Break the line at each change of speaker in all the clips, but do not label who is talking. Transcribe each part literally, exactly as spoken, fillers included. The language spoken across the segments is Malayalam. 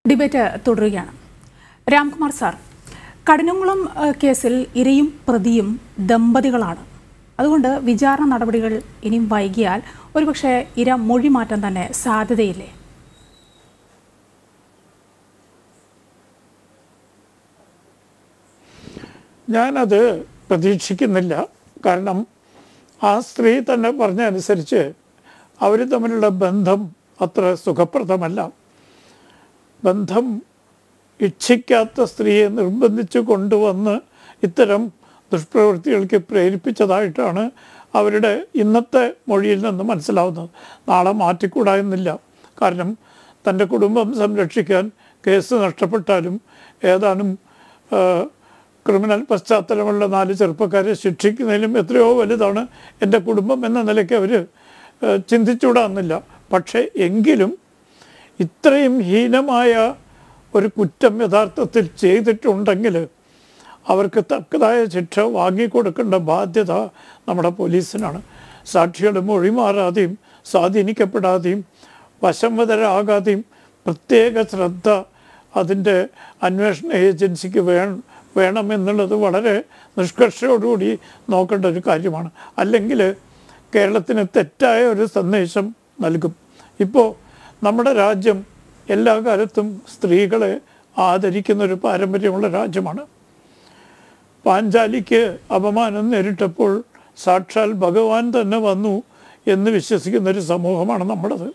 ഡിബേറ്റ് തുടരുകയാണ്. രാംകുമാർ സാർ, കഠിനംകുളം കേസിൽ ഇരയും പ്രതിയും ദമ്പതികളാണ്. അതുകൊണ്ട് വിചാരണ നടപടികൾ ഇനിയും വൈകിയാൽ ഒരുപക്ഷെ ഇര മൊഴി മാറ്റാൻ തന്നെ സാധ്യതയില്ലേ?
ഞാനത് പ്രതീക്ഷിക്കുന്നില്ല. കാരണം ആ സ്ത്രീ തന്നെ പറഞ്ഞ അനുസരിച്ച് അവർ തമ്മിലുള്ള ബന്ധം അത്ര സുഖപ്രദമല്ല. ബന്ധം ഇച്ഛിക്കാത്ത സ്ത്രീയെ നിർബന്ധിച്ച് കൊണ്ടുവന്ന് ഇത്തരം ദുഷ്പ്രവൃത്തികൾക്ക് പ്രേരിപ്പിച്ചതായിട്ടാണ് അവരുടെ ഇന്നത്തെ മൊഴിയിൽ നിന്ന് മനസ്സിലാവുന്നത്. നാളെ മാറ്റിക്കൂടായെന്നില്ല. കാരണം തൻ്റെ കുടുംബം സംരക്ഷിക്കാൻ കേസ് നഷ്ടപ്പെട്ടാലും ഏതാനും ക്രിമിനൽ പശ്ചാത്തലമുള്ള നാല് ചെറുപ്പക്കാരെ ശിക്ഷിക്കുന്നതിലും എത്രയോ വലുതാണ് എൻ്റെ കുടുംബം എന്ന നിലയ്ക്ക് അവർ ചിന്തിച്ചുകൂടാന്നില്ല. പക്ഷേ എങ്കിലും ഇത്രയും ഹീനമായ ഒരു കുറ്റം യഥാർത്ഥത്തിൽ ചെയ്തിട്ടുണ്ടെങ്കിൽ അവർക്ക് തക്കതായ ശിക്ഷ വാങ്ങിക്കൊടുക്കേണ്ട ബാധ്യത നമ്മുടെ പോലീസിനാണ്. സാക്ഷികളുടെ മൊഴി മാറാതെയും സ്വാധീനിക്കപ്പെടാതെയും വശംവദരാകാതെയും പ്രത്യേക ശ്രദ്ധ അതിൻ്റെ അന്വേഷണ ഏജൻസിക്ക് വേണം വേണമെന്നുള്ളത് വളരെ നിഷ്കർഷയോടുകൂടി നോക്കേണ്ട ഒരു കാര്യമാണ്. അല്ലെങ്കിൽ കേരളത്തിന് തെറ്റായ ഒരു സന്ദേശം നൽകും. ഇപ്പോൾ നമ്മുടെ രാജ്യം എല്ലാ കാലത്തും സ്ത്രീകളെ ആദരിക്കുന്നൊരു പാരമ്പര്യമുള്ള രാജ്യമാണ്. പാഞ്ചാലിക്ക് അപമാനം നേരിട്ടപ്പോൾ സാക്ഷാൽ ഭഗവാൻ തന്നെ വന്നു എന്ന് വിശ്വസിക്കുന്നൊരു സമൂഹമാണ് നമ്മുടേത്.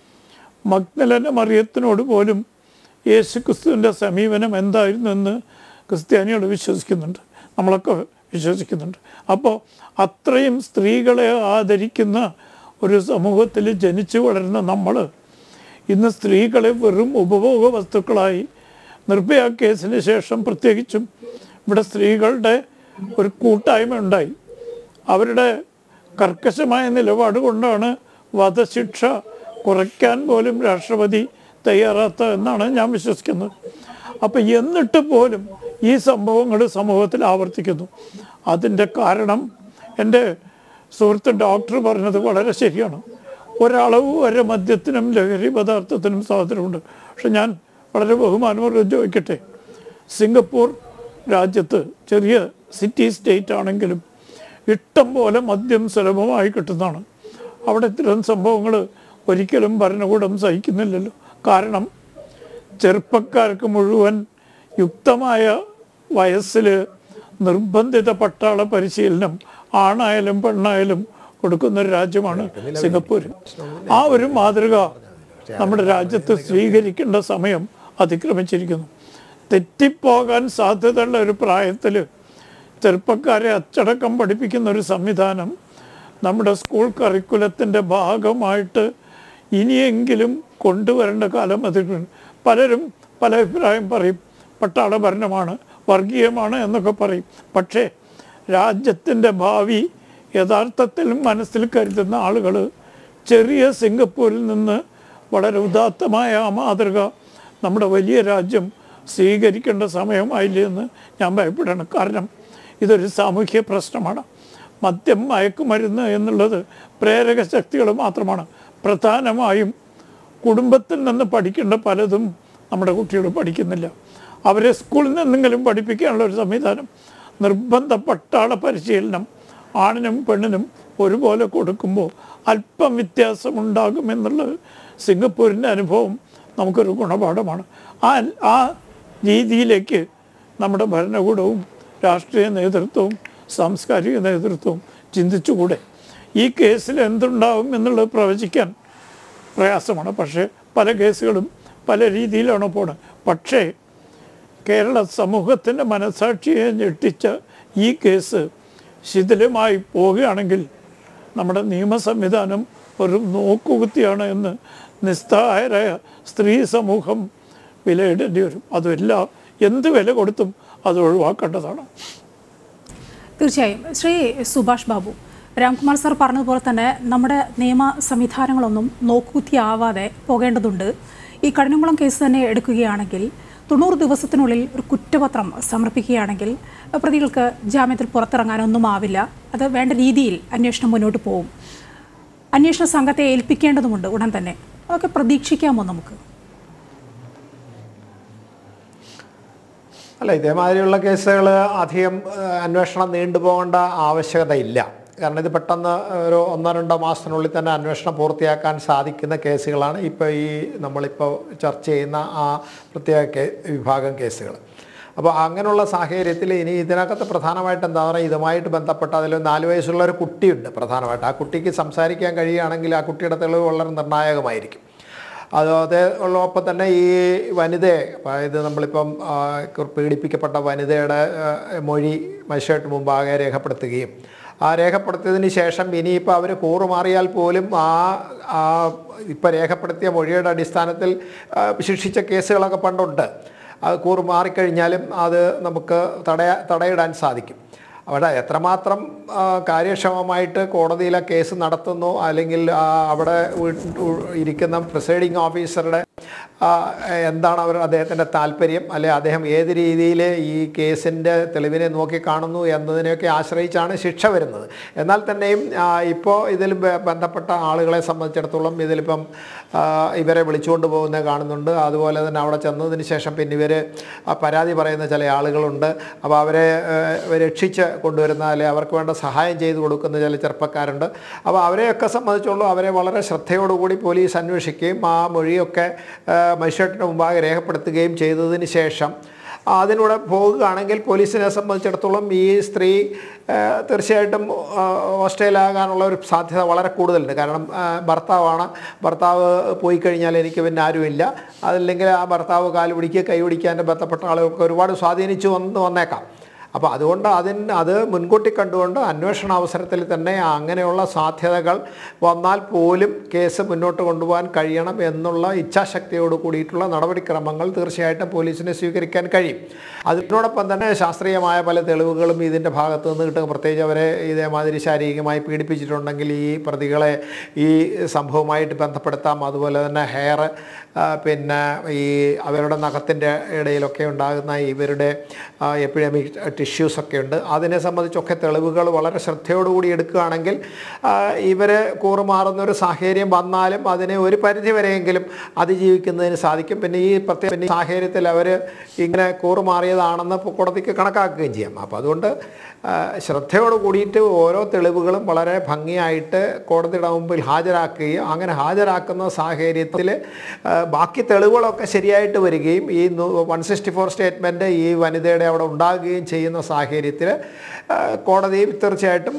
മഗ്ദലന മറിയത്തിനോട് പോലും യേശു ക്രിസ്തുവിൻ്റെ സമീപനം എന്തായിരുന്നു എന്ന് ക്രിസ്ത്യാനികൾ വിശ്വസിക്കുന്നുണ്ട്, നമ്മളൊക്കെ വിശ്വസിക്കുന്നുണ്ട്. അപ്പോൾ അത്രയും സ്ത്രീകളെ ആദരിക്കുന്ന ഒരു സമൂഹത്തിൽ ജനിച്ചു വളരുന്ന നമ്മൾ ഇന്ന് സ്ത്രീകളെ വെറും ഉപഭോഗ വസ്തുക്കളായി, നിർഭയ കേസിന് ശേഷം പ്രത്യേകിച്ചും ഇവിടെ സ്ത്രീകളുടെ ഒരു കൂട്ടായ്മ ഉണ്ടായി. അവരുടെ കർക്കശമായ നിലപാട് കൊണ്ടാണ് വധശിക്ഷ കുറയ്ക്കാൻ പോലും രാഷ്ട്രപതി തയ്യാറാത്ത എന്നാണ് ഞാൻ വിശ്വസിക്കുന്നത്. അപ്പം എന്നിട്ട് പോലും ഈ സംഭവങ്ങൾ സമൂഹത്തിൽ ആവർത്തിക്കുന്നു. അതിൻ്റെ കാരണം എൻ്റെ സുഹൃത്ത് ഡോക്ടർ പറഞ്ഞത് വളരെ ശരിയാണ്. ഒരളവ് വരെ മദ്യത്തിനും ലഹരി പദാർത്ഥത്തിനും സ്വാതന്ത്ര്യമുണ്ട്. പക്ഷെ ഞാൻ വളരെ ബഹുമാനപൂർവ്വം ചോദിക്കട്ടെ, സിംഗപ്പൂർ രാജ്യത്ത് ചെറിയ സിറ്റി സ്റ്റേറ്റ് ആണെങ്കിലും ഇഷ്ടം പോലെ മദ്യം സുലഭമായി കിട്ടുന്നതാണ്. അവിടെ ഇത്തരം സംഭവങ്ങൾ ഒരിക്കലും ഭരണകൂടം സഹിക്കുന്നില്ലല്ലോ. കാരണം ചെറുപ്പക്കാർക്ക് മുഴുവൻ യുക്തമായ വയസ്സിൽ നിർബന്ധിത പട്ടാള പരിശീലനം ആണായാലും പെണ്ണായാലും കൊടുക്കുന്നൊരു രാജ്യമാണ് സിംഗപ്പൂർ. ആ ഒരു മാതൃക നമ്മുടെ രാജ്യത്ത് സ്വീകരിക്കേണ്ട സമയം അതിക്രമിച്ചിരിക്കുന്നു. തെറ്റിപ്പോകാൻ സാധ്യതയുള്ള ഒരു പ്രായത്തിൽ ചെറുപ്പക്കാരെ അച്ചടക്കം പഠിപ്പിക്കുന്ന ഒരു സംവിധാനം നമ്മുടെ സ്കൂൾ കറിക്കുലത്തിൻ്റെ ഭാഗമായിട്ട് ഇനിയെങ്കിലും കൊണ്ടുവരേണ്ട കാലം അതിക്രമിച്ചു. പലരും പല അഭിപ്രായം പറയും, പട്ടാള ഭരണമാണ്, വർഗീയമാണ് എന്നൊക്കെ പറയും. പക്ഷേ രാജ്യത്തിൻ്റെ ഭാവി യഥാർത്ഥത്തിൽ മനസ്സിൽ കരുതുന്ന ആളുകൾ ചെറിയ സിംഗപ്പൂരിൽ നിന്ന് വളരെ ഉദാത്തമായ ആ മാതൃക നമ്മുടെ വലിയ രാജ്യം സ്വീകരിക്കേണ്ട സമയമായില്ലേ എന്ന് ഞാൻ ഭയപ്പെടണം. കാരണം ഇതൊരു സാമൂഹ്യ പ്രശ്നമാണ്. മദ്യം, മയക്കുമരുന്ന് എന്നുള്ളത് പ്രേരക ശക്തികൾ മാത്രമാണ്. പ്രധാനമായും കുടുംബത്തിൽ നിന്ന് പഠിക്കേണ്ട പലതും നമ്മുടെ കുട്ടികൾ പഠിക്കുന്നില്ല. അവരെ സ്കൂളിൽ നിന്നെങ്കിലും പഠിപ്പിക്കാനുള്ള ഒരു സംവിധാനം, നിർബന്ധ പട്ടാള പരിശീലനം ആണിനും പെണ്ണിനും ഒരുപോലെ കൊടുക്കുമ്പോൾ അല്പം വ്യത്യാസമുണ്ടാകുമെന്നുള്ളത് സിംഗപ്പൂരിൻ്റെ അനുഭവം നമുക്കൊരു ഗുണപാഠമാണ്. ആ ആ രീതിയിലേക്ക് നമ്മുടെ ഭരണകൂടവും രാഷ്ട്രീയ നേതൃത്വവും സാംസ്കാരിക നേതൃത്വവും ചിന്തിച്ചുകൂടെ? ഈ കേസിൽ എന്തുണ്ടാവും എന്നുള്ളത് പ്രവചിക്കാൻ പ്രയാസമാണ്. പക്ഷേ പല കേസുകളും പല രീതിയിലാണ് പോണത്. പക്ഷേ കേരള സമൂഹത്തിൻ്റെ മനസാക്ഷിയെ ഞെട്ടിച്ച ഈ കേസ് ശിഥിലമായി പോവുകയാണെങ്കിൽ നമ്മുടെ നിയമ സംവിധാനം ഒരു നോക്കുകുത്തിയാണ് എന്ന് നിസ്സഹായരായ സ്ത്രീ സമൂഹം വിലയിടേണ്ടി വരും. അതുമെല്ലാം എന്ത് വില കൊടുത്തും അത് ഒഴിവാക്കേണ്ടതാണ്.
തീർച്ചയായും. ശ്രീ സുഭാഷ് ബാബു, രാംകുമാർ സാർ പറഞ്ഞതുപോലെ തന്നെ നമ്മുടെ നിയമ സംവിധാനങ്ങളൊന്നും നോക്കുകുത്തിയാവാതെ പോകേണ്ടതുണ്ട്. ഈ കഠിനംകുളം കേസ് തന്നെ എടുക്കുകയാണെങ്കിൽ തൊണ്ണൂറ് ദിവസത്തിനുള്ളിൽ ഒരു കുറ്റപത്രം സമർപ്പിക്കുകയാണെങ്കിൽ പ്രതികൾക്ക് ജാമ്യത്തിൽ പുറത്തിറങ്ങാനൊന്നും ആവില്ല. അത് വേണ്ട രീതിയിൽ അന്വേഷണം മുന്നോട്ട് പോകും. അന്വേഷണ സംഘത്തെ ഏൽപ്പിക്കേണ്ടതുമുണ്ട് ഉടൻ തന്നെ. അതൊക്കെ പ്രതീക്ഷിക്കാമോ നമുക്ക്?
അല്ല, ഇതേമാതിരിയുള്ള കേസുകൾ അധികം അന്വേഷണം നീണ്ടുപോകേണ്ട ആവശ്യകതയില്ല. കാരണം ഇത് പെട്ടെന്ന് ഒരു ഒന്നോ രണ്ടോ മാസത്തിനുള്ളിൽ തന്നെ അന്വേഷണം പൂർത്തിയാക്കാൻ സാധിക്കുന്ന കേസുകളാണ് ഇപ്പോൾ ഈ നമ്മളിപ്പോൾ ചർച്ച ചെയ്യുന്ന ആ പ്രത്യേക കേ വിഭാഗം കേസുകൾ. അപ്പോൾ അങ്ങനെയുള്ള സാഹചര്യത്തിൽ ഇനി ഇതിനകത്ത് പ്രധാനമായിട്ട് എന്താ പറയുക, ഇതുമായിട്ട് ബന്ധപ്പെട്ട അതിൽ നാല് വയസ്സുള്ള ഒരു കുട്ടിയുണ്ട്. പ്രധാനമായിട്ട് ആ കുട്ടിക്ക് സംസാരിക്കാൻ കഴിയുകയാണെങ്കിൽ ആ കുട്ടിയുടെ തെളിവ് വളരെ നിർണായകമായിരിക്കും. അത് അതേ ഉള്ളപ്പോൾ തന്നെ ഈ വനിതയെ, അതായത് നമ്മളിപ്പം പീഡിപ്പിക്കപ്പെട്ട വനിതയുടെ മൊഴി മജിസ്ട്രേറ്റ് മുമ്പാകെ രേഖപ്പെടുത്തുകയും ആ രേഖപ്പെടുത്തിയതിന് ശേഷം ഇനിയിപ്പോൾ അവർ കൂറുമാറിയാൽ പോലും ആ ആ ഇപ്പം രേഖപ്പെടുത്തിയ മൊഴിയുടെ അടിസ്ഥാനത്തിൽ ശിക്ഷിച്ച കേസുകളൊക്കെ പണ്ടുണ്ട്. അത് കൂറുമാറിക്കഴിഞ്ഞാലും അത് നമുക്ക് തടയ തടയിടാൻ സാധിക്കും. അവിടെ എത്രമാത്രം കാര്യക്ഷമമായിട്ട് കോടതിയിലെ കേസ് നടത്തുന്നു, അല്ലെങ്കിൽ അവിടെ ഇരിക്കുന്ന പ്രിസൈഡിങ് ഓഫീസറുടെ എന്താണ് അവർ അദ്ദേഹത്തിൻ്റെ താല്പര്യം, അല്ലെ അദ്ദേഹം ഏത് രീതിയിൽ ഈ കേസിൻ്റെ തെളിവിനെ നോക്കി കാണുന്നു എന്നതിനെയൊക്കെ ആശ്രയിച്ചാണ് ശിക്ഷ വരുന്നത്. എന്നാൽ തന്നെയും ഇപ്പോൾ ഇതിൽ ബന്ധപ്പെട്ട ആളുകളെ സംബന്ധിച്ചിടത്തോളം ഇതിലിപ്പം ഇവരെ വിളിച്ചുകൊണ്ട് പോകുന്നത് കാണുന്നുണ്ട്. അതുപോലെ തന്നെ അവിടെ ചെന്നതിന് ശേഷം പിന്നെ ഇവർ പരാതി പറയുന്ന ചില ആളുകളുണ്ട്. അപ്പോൾ അവരെ രക്ഷിച്ച് കൊണ്ടുവരുന്ന, അല്ലെ അവർക്ക് വേണ്ട സഹായം ചെയ്തു കൊടുക്കുന്ന ചില ചെറുപ്പക്കാരുണ്ട്. അപ്പോൾ അവരെയൊക്കെ സംബന്ധിച്ചുള്ളൂ അവരെ വളരെ ശ്രദ്ധയോടുകൂടി പോലീസ് അന്വേഷിക്കുകയും ആ മൊഴിയൊക്കെ മജിസ്ട്രേറ്റിന് മുമ്പാകെ രേഖപ്പെടുത്തുകയും ചെയ്തതിന് ശേഷം അതിലൂടെ പോകുകയാണെങ്കിൽ പോലീസിനെ സംബന്ധിച്ചിടത്തോളം ഈ സ്ത്രീ തീർച്ചയായിട്ടും ഹോസ്റ്റലാകാനുള്ള ഒരു സാധ്യത വളരെ കൂടുതലുണ്ട്. കാരണം ഭർത്താവാണ്, ഭർത്താവ് പോയി കഴിഞ്ഞാൽ എനിക്ക് പിന്നെ ആരുമില്ല, അതല്ലെങ്കിൽ ആ ഭർത്താവ് കാല് പിടിക്കുക കൈ പിടിക്കാൻ ബന്ധപ്പെട്ട ആളുകൾക്ക് ഒരുപാട് സ്വാധീനിച്ചു വന്ന് വന്നേക്കാം. അപ്പോൾ അതുകൊണ്ട് അതിന് അത് മുൻകൂട്ടി കണ്ടുകൊണ്ട് അന്വേഷണ അവസരത്തിൽ തന്നെ അങ്ങനെയുള്ള സാധ്യതകൾ വന്നാൽ പോലും കേസ് മുന്നോട്ട് കൊണ്ടുപോകാൻ കഴിയണം എന്നുള്ള ഇച്ഛാശക്തിയോട് കൂടിയിട്ടുള്ള നടപടിക്രമങ്ങൾ തീർച്ചയായിട്ടും പോലീസിനെ സ്വീകരിക്കാൻ കഴിയും. അതിനോടൊപ്പം തന്നെ ശാസ്ത്രീയമായ പല തെളിവുകളും ഇതിൻ്റെ ഭാഗത്തു നിന്ന് കിട്ടും. പ്രത്യേകിച്ച് അവരെ ഇതേമാതിരി ശാരീരികമായി പീഡിപ്പിച്ചിട്ടുണ്ടെങ്കിൽ ഈ പ്രതികളെ ഈ സംഭവമായിട്ട് ബന്ധപ്പെടുത്താം. അതുപോലെ തന്നെ ഹെയർ, പിന്നെ ഈ അവരുടെ നഖത്തിൻ്റെ ഇടയിലൊക്കെ ഉണ്ടാകുന്ന ഇവരുടെ എപ്പിഡമിക് ടിഷ്യൂസൊക്കെ ഉണ്ട്. അതിനെ സംബന്ധിച്ചൊക്കെ തെളിവുകൾ വളരെ ശ്രദ്ധയോടുകൂടി എടുക്കുകയാണെങ്കിൽ ഇവർ കൂറുമാറുന്നൊരു സാഹചര്യം വന്നാലും അതിനെ ഒരു പരിധിവരെയെങ്കിലും അതിജീവിക്കുന്നതിന് സാധിക്കും. പിന്നെ ഈ പ്രത്യേക സാഹചര്യത്തിൽ അവർ ഇങ്ങനെ കൂറുമാറിയതാണെന്ന് കോടതിക്ക് കണക്കാക്കുകയും ചെയ്യാം. അപ്പോൾ അതുകൊണ്ട് ശ്രദ്ധയോട് കൂടിയിട്ട് ഓരോ തെളിവുകളും വളരെ ഭംഗിയായിട്ട് കോടതിയുടെ മുമ്പിൽ ഹാജരാക്കുകയും അങ്ങനെ ഹാജരാക്കുന്ന സാഹചര്യത്തിൽ ബാക്കി തെളിവുകളൊക്കെ ശരിയായിട്ട് വരികയും ഈ വൺ സിക്സ്റ്റി ഫോർ സ്റ്റേറ്റ്മെൻറ്റ് ഈ വനിതയുടെ അവിടെ ഉണ്ടാകുകയും ചെയ്യുന്ന സാഹചര്യത്തിൽ കോടതി തീർച്ചയായിട്ടും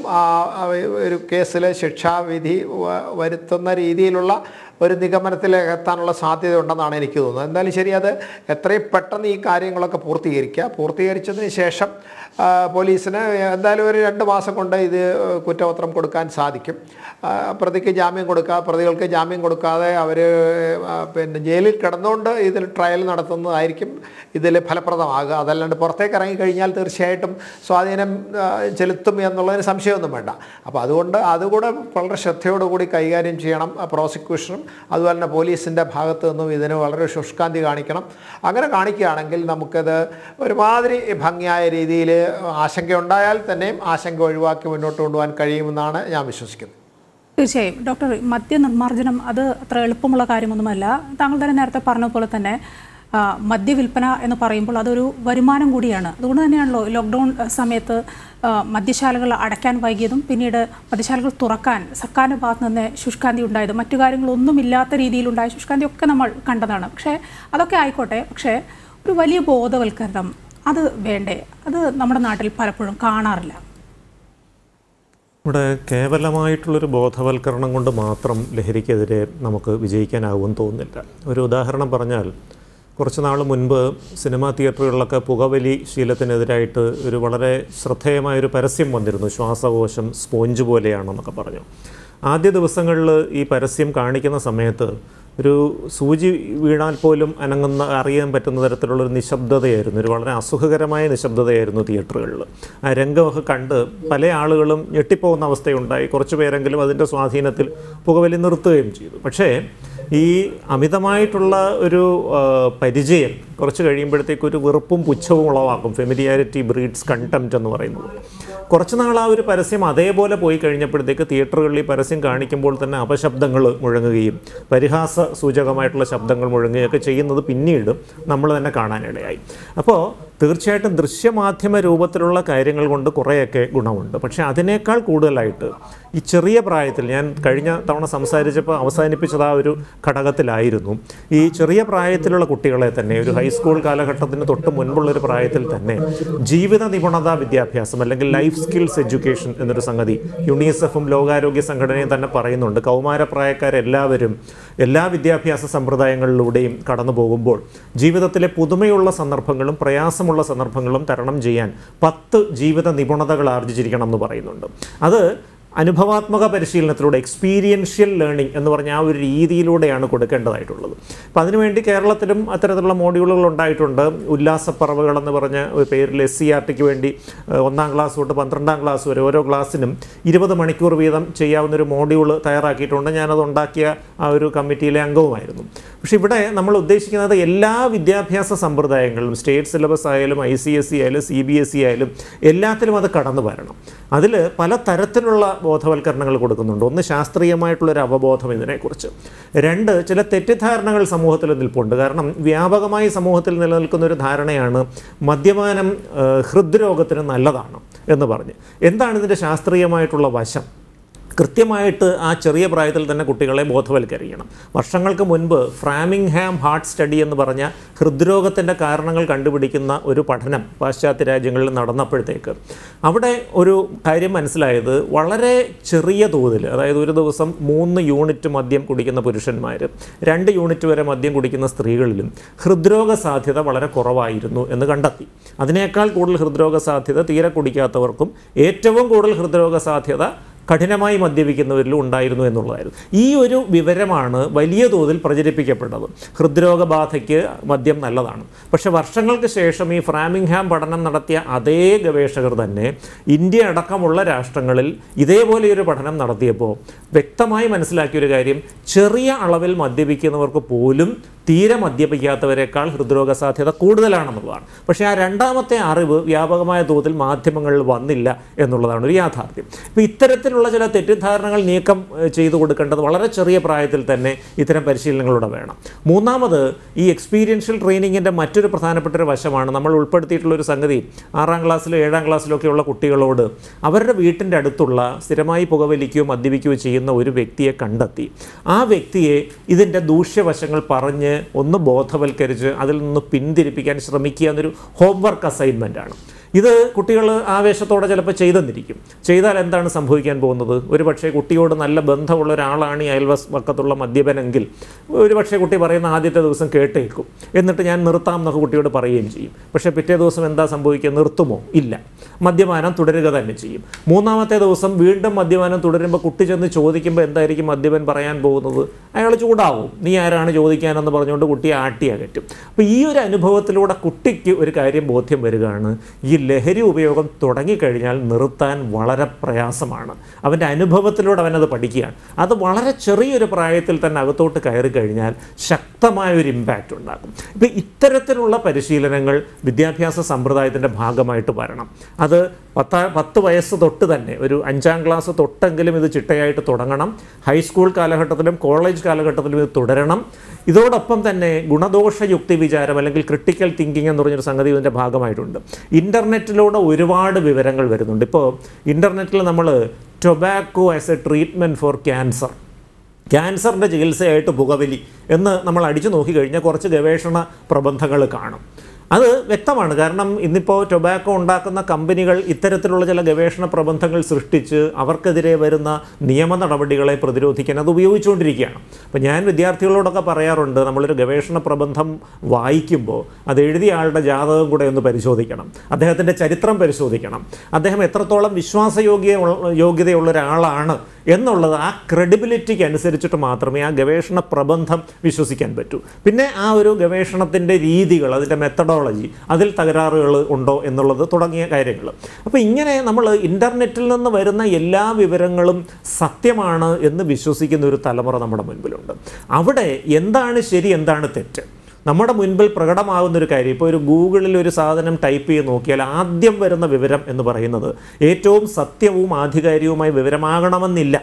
ഒരു കേസിലെ ശിക്ഷാവിധി വരുത്തുന്ന രീതിയിലുള്ള ഒരു നിഗമനത്തിലേക്ക് എത്താനുള്ള സാധ്യത ഉണ്ടെന്നാണ് എനിക്ക് തോന്നുന്നത്. എന്തായാലും ശരി, അത് എത്രയും പെട്ടെന്ന് ഈ കാര്യങ്ങളൊക്കെ പൂർത്തീകരിക്കുക. പൂർത്തീകരിച്ചതിന് ശേഷം പോലീസിന് എന്തായാലും ഒരു രണ്ട് മാസം കൊണ്ട് ഇത് കുറ്റപത്രം കൊടുക്കാൻ സാധിക്കും. പ്രതിക്ക് ജാമ്യം കൊടുക്കുക, പ്രതികൾക്ക് ജാമ്യം കൊടുക്കാതെ അവർ പിന്നെ ജയിലിൽ കിടന്നുകൊണ്ട് ഇതിൽ ട്രയൽ നടത്തുന്നതായിരിക്കും ഇതിൽ ഫലപ്രദമാകുക. അതല്ലാണ്ട് പുറത്തേക്ക് ഇറങ്ങിക്കഴിഞ്ഞാൽ തീർച്ചയായിട്ടും സ്വാധീനം ചെലുത്തും എന്നുള്ളതിന് സംശയമൊന്നും വേണ്ട. അപ്പോൾ അതുകൊണ്ട് അതുകൂടെ വളരെ ശ്രദ്ധയോടുകൂടി കൈകാര്യം ചെയ്യണം പ്രോസിക്യൂഷനും അതുപോലെ തന്നെ പോലീസിൻ്റെ ഭാഗത്തു നിന്നും ഇതിന് വളരെ ശുഷ്കാന്തി കാണിക്കണം. അങ്ങനെ കാണിക്കുകയാണെങ്കിൽ നമുക്കത് ഒരുമാതിരി ഭംഗിയായ രീതിയിൽ ആശങ്കയുണ്ടായാൽ തന്നെയും ആശങ്ക ഒഴിവാക്കി മുന്നോട്ട് കൊണ്ടുപോകാൻ കഴിയുമെന്നാണ് ഞാൻ വിശ്വസിക്കുന്നത്.
തീർച്ചയായും ഡോക്ടർ, മദ്യനിർമ്മാർജ്ജനം അത് അത്ര എളുപ്പമുള്ള കാര്യമൊന്നുമല്ല. താങ്കൾ തന്നെ നേരത്തെ പറഞ്ഞതുപോലെ തന്നെ മദ്യവിൽപ്പന എന്ന് പറയുമ്പോൾ അതൊരു വരുമാനം കൂടിയാണ്. അതുകൊണ്ട് തന്നെയാണല്ലോ ലോക്ക്ഡൗൺ സമയത്ത് മദ്യശാലകൾ അടയ്ക്കാൻ വൈകിയതും പിന്നീട് മദ്യശാലകൾ തുറക്കാൻ സർക്കാരിൻ്റെ ഭാഗത്ത് നിന്ന് ശുഷ്കാന്തി ഉണ്ടായതും മറ്റു കാര്യങ്ങളൊന്നുമില്ലാത്ത രീതിയിലുണ്ടായ ശുഷ്കാന്തി ഒക്കെ നമ്മൾ കണ്ടതാണ്. പക്ഷേ അതൊക്കെ ആയിക്കോട്ടെ, പക്ഷേ ഒരു വലിയ ബോധവൽക്കരണം അത് വേണ്ടേ? അത് നമ്മുടെ നാട്ടിൽ പലപ്പോഴും കാണാറില്ല.
ഇവിടെ കേവലമായിട്ടുള്ളൊരു ബോധവൽക്കരണം കൊണ്ട് മാത്രം ലഹരിക്കെതിരെ നമുക്ക് വിജയിക്കാനാകുമെന്ന് തോന്നുന്നില്ല. ഒരു ഉദാഹരണം പറഞ്ഞാൽ, കുറച്ച് നാൾ മുൻപ് സിനിമാ തിയേറ്ററുകളിലൊക്കെ പുകവലി ശീലത്തിനെതിരായിട്ട് ഒരു വളരെ ശ്രദ്ധേയമായൊരു പരസ്യം വന്നിരുന്നു. ശ്വാസകോശം സ്പോഞ്ച് പോലെയാണെന്നൊക്കെ പറഞ്ഞു. ആദ്യ ദിവസങ്ങളിൽ ഈ പരസ്യം കാണിക്കുന്ന സമയത്ത് ഒരു സൂചി വീണാൽ പോലും അനങ്ങുന്ന അറിയാൻ പറ്റുന്ന തരത്തിലുള്ളൊരു നിശബ്ദതയായിരുന്നു, ഒരു വളരെ അസുഖകരമായ നിശബ്ദതയായിരുന്നു തിയേറ്ററുകളിൽ. ആ രംഗമൊക്കെ കണ്ട് പല ആളുകളും ഞെട്ടിപ്പോകുന്ന അവസ്ഥയുണ്ടായി. കുറച്ച് പേരെങ്കിലും അതിൻ്റെ സ്വാധീനത്തിൽ പുകവലി നിർത്തുകയും ചെയ്തു. പക്ഷേ ഈ അമിതമായിട്ടുള്ള ഒരു പരിചയം കുറച്ച് കഴിയുമ്പോഴത്തേക്ക് ഒരു വെറുപ്പും പുച്ഛവും ഉളവാക്കും. ഫെമിലിയാരിറ്റി ബ്രീഡ്സ് കണ്ടംപ്റ്റ് എന്ന് പറയുന്നത്. കുറച്ച് നാൾ ആ ഒരു പരസ്യം അതേപോലെ പോയി കഴിഞ്ഞപ്പോഴത്തേക്ക് തിയേറ്ററുകളിൽ ഈ പരസ്യം കാണിക്കുമ്പോൾ തന്നെ അപശബ്ദങ്ങൾ മുഴങ്ങുകയും പരിഹാസ സൂചകമായിട്ടുള്ള ശബ്ദങ്ങൾ മുഴങ്ങുകയൊക്കെ ചെയ്യുന്നത് പിന്നീട് നമ്മൾ തന്നെ കാണാനിടയായി. അപ്പോൾ തീർച്ചയായിട്ടും ദൃശ്യമാധ്യമ രൂപത്തിലുള്ള കാര്യങ്ങൾ കൊണ്ട് കുറേയൊക്കെ ഗുണമുണ്ട്. പക്ഷേ അതിനേക്കാൾ കൂടുതലായിട്ട് ഈ ചെറിയ പ്രായത്തിൽ, ഞാൻ കഴിഞ്ഞ തവണ സംസാരിച്ചപ്പോൾ അവസാനിപ്പിച്ചത് ആ ഒരു ഘടകത്തിലായിരുന്നു, ഈ ചെറിയ പ്രായത്തിലുള്ള കുട്ടികളെ തന്നെ ഒരു ഹൈസ്കൂൾ കാലഘട്ടത്തിന് തൊട്ട് മുൻപുള്ളൊരു പ്രായത്തിൽ തന്നെ ജീവിത നിപുണതാ വിദ്യാഭ്യാസം അല്ലെങ്കിൽ ലൈഫ് സ്കിൽസ് എഡ്യൂക്കേഷൻ എന്നൊരു സംഗതി യുണിസെഫും ലോകാരോഗ്യ സംഘടനയും തന്നെ പറയുന്നുണ്ട്. കൗമാരപ്രായക്കാരെല്ലാവരും എല്ലാ വിദ്യാഭ്യാസ സമ്പ്രദായങ്ങളിലൂടെയും കടന്നു പോകുമ്പോൾ ജീവിതത്തിലെ പുതുമയുള്ള സന്ദർഭങ്ങളും പ്രയാസമുള്ള സന്ദർഭങ്ങളും തരണം ചെയ്യാൻ പത്ത് ജീവിത നിപുണതകൾ ആർജിച്ചിരിക്കണം എന്ന് പറയുന്നുണ്ട്. അത് അനുഭവാത്മക പരിശീലനത്തിലൂടെ എക്സ്പീരിയൻഷ്യൽ ലേണിംഗ് എന്ന് പറഞ്ഞ ആ ഒരു രീതിയിലൂടെയാണ് കൊടുക്കേണ്ടതായിട്ടുള്ളത്. അപ്പം അതിനുവേണ്ടി കേരളത്തിലും അത്തരത്തിലുള്ള മോഡ്യൂളുകൾ ഉണ്ടായിട്ടുണ്ട്. ഉല്ലാസപ്പറവുകൾ എന്ന് പറഞ്ഞ ഒരു പേരിൽ എസ് സി ആർ ടിക്ക് വേണ്ടി ഒന്നാം ക്ലാസ് തൊട്ട് പന്ത്രണ്ടാം ക്ലാസ് വരെ ഓരോ ക്ലാസ്സിനും ഇരുപത് മണിക്കൂർ വീതം ചെയ്യാവുന്നൊരു മോഡ്യൂൾ തയ്യാറാക്കിയിട്ടുണ്ട്. ഞാനത് ഉണ്ടാക്കിയ ആ ഒരു കമ്മിറ്റിയിലെ അംഗവുമായിരുന്നു. പക്ഷേ ഇവിടെ നമ്മൾ ഉദ്ദേശിക്കുന്നത് എല്ലാ വിദ്യാഭ്യാസ സമ്പ്രദായങ്ങളിലും സ്റ്റേറ്റ് സിലബസ് ആയാലും ഐ സി എസ് സി ആയാലും സി ബി എസ് ഇ ആയാലും എല്ലാത്തിലും അത് കടന്നു വരണം. അതിൽ പല തരത്തിലുള്ള ബോധവൽക്കരണങ്ങൾ കൊടുക്കുന്നുണ്ട്. ഒന്ന്, ശാസ്ത്രീയമായിട്ടുള്ളൊരു അവബോധം ഇതിനെക്കുറിച്ച്. രണ്ട്, ചില തെറ്റിദ്ധാരണകൾ സമൂഹത്തിൽ നിൽപ്പുണ്ട്. കാരണം വ്യാപകമായി സമൂഹത്തിൽ നിലനിൽക്കുന്ന ഒരു ധാരണയാണ് മദ്യപാനം ഹൃദ്രോഗത്തിന് നല്ലതാണ് എന്ന് പറഞ്ഞ്. എന്താണ് ഇതിൻ്റെ ശാസ്ത്രീയമായിട്ടുള്ള വശം? കൃത്യമായിട്ട് ആ ചെറിയ പ്രായത്തിൽ തന്നെ കുട്ടികളെ ബോധവൽക്കരിക്കണം. വർഷങ്ങൾക്ക് മുൻപ് ഫ്രാമിംഗ്ഹാം ഹാർട്ട് സ്റ്റഡി എന്ന് പറഞ്ഞ ഹൃദ്രോഗത്തിൻ്റെ കാരണങ്ങൾ കണ്ടുപിടിക്കുന്ന ഒരു പഠനം പാശ്ചാത്യ രാജ്യങ്ങളിൽ നടന്നപ്പോഴത്തേക്ക് അവിടെ ഒരു കാര്യം മനസ്സിലായത്, വളരെ ചെറിയ തോതിൽ, അതായത് ഒരു ദിവസം മൂന്ന് യൂണിറ്റ് മദ്യം കുടിക്കുന്ന പുരുഷന്മാർ, രണ്ട് യൂണിറ്റ് വരെ മദ്യം കുടിക്കുന്ന സ്ത്രീകളിലും ഹൃദ്രോഗ സാധ്യത വളരെ കുറവായിരുന്നു എന്ന് കണ്ടെത്തി. അതിനേക്കാൾ കൂടുതൽ ഹൃദ്രോഗ സാധ്യത തീരെ കുടിക്കാത്തവർക്കും ഏറ്റവും കൂടുതൽ ഹൃദ്രോഗ സാധ്യത കഠിനമായി മദ്യപിക്കുന്നവരിലും ഉണ്ടായിരുന്നു എന്നുള്ളതായിരുന്നു. ഈ ഒരു വിവരമാണ് വലിയ തോതിൽ പ്രചരിപ്പിക്കപ്പെട്ടത്. ഹൃദ്രോഗബാധയ്ക്ക് മദ്യം നല്ലതാണ്. പക്ഷേ വർഷങ്ങൾക്ക് ശേഷം ഈ ഫ്രാമിംഗ്ഹാം പഠനം നടത്തിയ അതേ ഗവേഷകർ തന്നെ ഇന്ത്യ അടക്കമുള്ള രാഷ്ട്രങ്ങളിൽ ഇതേപോലെയൊരു പഠനം നടത്തിയപ്പോൾ വ്യക്തമായി മനസ്സിലാക്കിയൊരു കാര്യം, ചെറിയ അളവിൽ മദ്യപിക്കുന്നവർക്ക് പോലും തീരെ മദ്യപിക്കാത്തവരെക്കാൾ ഹൃദ്രോഗ സാധ്യത കൂടുതലാണെന്നുള്ളതാണ്. പക്ഷേ ആ രണ്ടാമത്തെ അറിവ് വ്യാപകമായ തോതിൽ മാധ്യമങ്ങളിൽ വന്നില്ല എന്നുള്ളതാണ് ഒരു യാഥാർത്ഥ്യം. ഇപ്പോൾ ഇത്തരത്തിലുള്ള ചില തെറ്റിദ്ധാരണകൾ നീക്കം ചെയ്തു കൊടുക്കേണ്ടത് വളരെ ചെറിയ പ്രായത്തിൽ തന്നെ ഇത്തരം പരിശീലനങ്ങളൂടെ വേണം. മൂന്നാമത്, ഈ എക്സ്പീരിയൻഷ്യൽ ട്രെയിനിങ്ങിൻ്റെ മറ്റൊരു പ്രധാനപ്പെട്ട ഒരു വശമാണ് നമ്മൾ ഉൾപ്പെടുത്തിയിട്ടുള്ളൊരു സംഗതി. ആറാം ക്ലാസ്സിലോ ഏഴാം ക്ലാസ്സിലൊക്കെയുള്ള കുട്ടികളോട് അവരുടെ വീട്ടിൻ്റെ അടുത്തുള്ള സ്ഥിരമായി പുകവലിക്കുകയോ മദ്യപിക്കുകയോ ചെയ്യുന്ന ഒരു വ്യക്തിയെ കണ്ടെത്തി ആ വ്യക്തിയെ ഇതിൻ്റെ ദൂഷ്യവശങ്ങൾ പറഞ്ഞ് ഒന്ന് ബോധവൽക്കരിച്ച് അതിൽ നിന്ന് പിന്തിരിപ്പിക്കാൻ ശ്രമിക്കുക എന്നൊരു ഹോംവർക്ക് അസൈൻമെൻറ്റാണ്. ഇത് കുട്ടികൾ ആവേശത്തോടെ ചിലപ്പോൾ ചെയ്തെന്നിരിക്കും. ചെയ്താൽ എന്താണ് സംഭവിക്കാൻ പോകുന്നത്? ഒരു പക്ഷേ കുട്ടിയോട് നല്ല ബന്ധമുള്ള ഒരാളാണ് ഈ അയൽവക്കത്തുള്ള മദ്യപനെങ്കിൽ ഒരു പക്ഷേ കുട്ടി പറയുന്ന ആദ്യത്തെ ദിവസം കേട്ടേക്കും, എന്നിട്ട് ഞാൻ നിർത്താം എന്നൊക്കെ കുട്ടിയോട് പറയുകയും ചെയ്യും. പക്ഷേ പിറ്റേ ദിവസം എന്താ സംഭവിക്കുക? നിർത്തുമോ? ഇല്ല, മദ്യപാനം തുടരുക തന്നെ ചെയ്യും. മൂന്നാമത്തെ ദിവസം വീണ്ടും മദ്യപാനം തുടരുമ്പോൾ കുട്ടി ചെന്ന് ചോദിക്കുമ്പോൾ എന്തായിരിക്കും മദ്യപൻ പറയാൻ പോകുന്നത്? അയാൾ ചൂടാവും, നീ ആരാണ് ചോദിക്കാനെന്ന് പറഞ്ഞുകൊണ്ട് കുട്ടിയെ ആട്ടി അകറ്റും. അപ്പോൾ ഈ ഒരു അനുഭവത്തിലൂടെ കുട്ടിക്ക് ഒരു കാര്യം ബോധ്യം വരികയാണ്, ഈ ലഹരി ഉപയോഗം തുടങ്ങിക്കഴിഞ്ഞാൽ നിർത്താൻ വളരെ പ്രയാസമാണ്. അവൻ്റെ അനുഭവത്തിലൂടെ അവനത് പഠിക്കുകയാണ്. അത് വളരെ ചെറിയൊരു പ്രായത്തിൽ തന്നെ അകത്തോട്ട് കയറി കഴിഞ്ഞാൽ ശക്തമായൊരു ഇമ്പാക്റ്റ് ഉണ്ടാക്കും. ഇപ്പം ഇത്തരത്തിലുള്ള പരിശീലനങ്ങൾ വിദ്യാഭ്യാസ സമ്പ്രദായത്തിൻ്റെ ഭാഗമായിട്ട് വരണം. അത് പത്താ പത്ത് വയസ്സ് തൊട്ട് തന്നെ, ഒരു അഞ്ചാം ക്ലാസ് തൊട്ടെങ്കിലും ഇത് ചിട്ടയായിട്ട് തുടങ്ങണം. ഹൈസ്കൂൾ കാലഘട്ടത്തിലും കോളേജ് കാലഘട്ടത്തിലും ഇത് തുടരണം. ഇതോടൊപ്പം തന്നെ ഗുണദോഷ യുക്തി വിചാരം അല്ലെങ്കിൽ ക്രിട്ടിക്കൽ തിങ്കിങ് എന്ന് പറഞ്ഞൊരു സംഗതി ഇതിൻ്റെ ഭാഗമായിട്ടുണ്ട്. ഇൻ്റർനെറ്റിലൂടെ ഒരുപാട് വിവരങ്ങൾ വരുന്നുണ്ട്. ഇപ്പോൾ ഇൻ്റർനെറ്റിൽ നമ്മൾ tobacco as a treatment for cancer, ക്യാൻസറിൻ്റെ ചികിത്സയായിട്ട് പുകവലി എന്ന് നമ്മൾ അടിച്ചു നോക്കിക്കഴിഞ്ഞാൽ കുറച്ച് ഗവേഷണ പ്രബന്ധങ്ങൾ കാണും. അത് വ്യക്തമാണ്. കാരണം ഇന്നിപ്പോൾ ടൊബാക്കോ ഉണ്ടാക്കുന്ന കമ്പനികൾ ഇത്തരത്തിലുള്ള ചില ഗവേഷണ പ്രബന്ധങ്ങൾ സൃഷ്ടിച്ച് അവർക്കെതിരെ വരുന്ന നിയമ നടപടികളെ പ്രതിരോധിക്കാൻ അത് ഉപയോഗിച്ചുകൊണ്ടിരിക്കുകയാണ്. അപ്പോൾ ഞാൻ വിദ്യാർത്ഥികളോടൊക്കെ പറയാറുണ്ട്, നമ്മളൊരു ഗവേഷണ പ്രബന്ധം വായിക്കുമ്പോൾ അത് എഴുതിയ ആളുടെ ജാതകം കൂടെ ഒന്ന് പരിശോധിക്കണം, അദ്ദേഹത്തിൻ്റെ ചരിത്രം പരിശോധിക്കണം, അദ്ദേഹം എത്രത്തോളം വിശ്വാസയോഗ്യ യോഗ്യതയുള്ള ഒരാളാണ് എന്നുള്ളത് ആ ക്രെഡിബിലിറ്റിക്ക് അനുസരിച്ചിട്ട് മാത്രമേ ആ ഗവേഷണ പ്രബന്ധം വിശ്വസിക്കാൻ പറ്റൂ. പിന്നെ ആ ഒരു ഗവേഷണത്തിൻ്റെ രീതികൾ, അതിൻ്റെ മെത്തഡോളജി, അതിൽ തകരാറുകൾ ഉണ്ടോ എന്നുള്ളത് തുടങ്ങിയ കാര്യങ്ങൾ. അപ്പോൾ ഇങ്ങനെ നമ്മൾ ഇൻ്റർനെറ്റിൽ നിന്ന് വരുന്ന എല്ലാ വിവരങ്ങളും സത്യമാണ് എന്ന് വിശ്വസിക്കുന്ന ഒരു തലമുറ നമ്മുടെ മുൻപിലുണ്ട്. അവിടെ എന്താണ് ശരി, എന്താണ് തെറ്റ് നമ്മുടെ മുൻപിൽ പ്രകടമാകുന്നൊരു കാര്യം. ഇപ്പോൾ ഒരു ഗൂഗിളിൽ ഒരു സാധനം ടൈപ്പ് ചെയ്ത് നോക്കിയാൽ ആദ്യം വരുന്ന വിവരം എന്ന് പറയുന്നത് ഏറ്റവും സത്യവും ആധികാരികവുമായ വിവരമാകണമെന്നില്ല.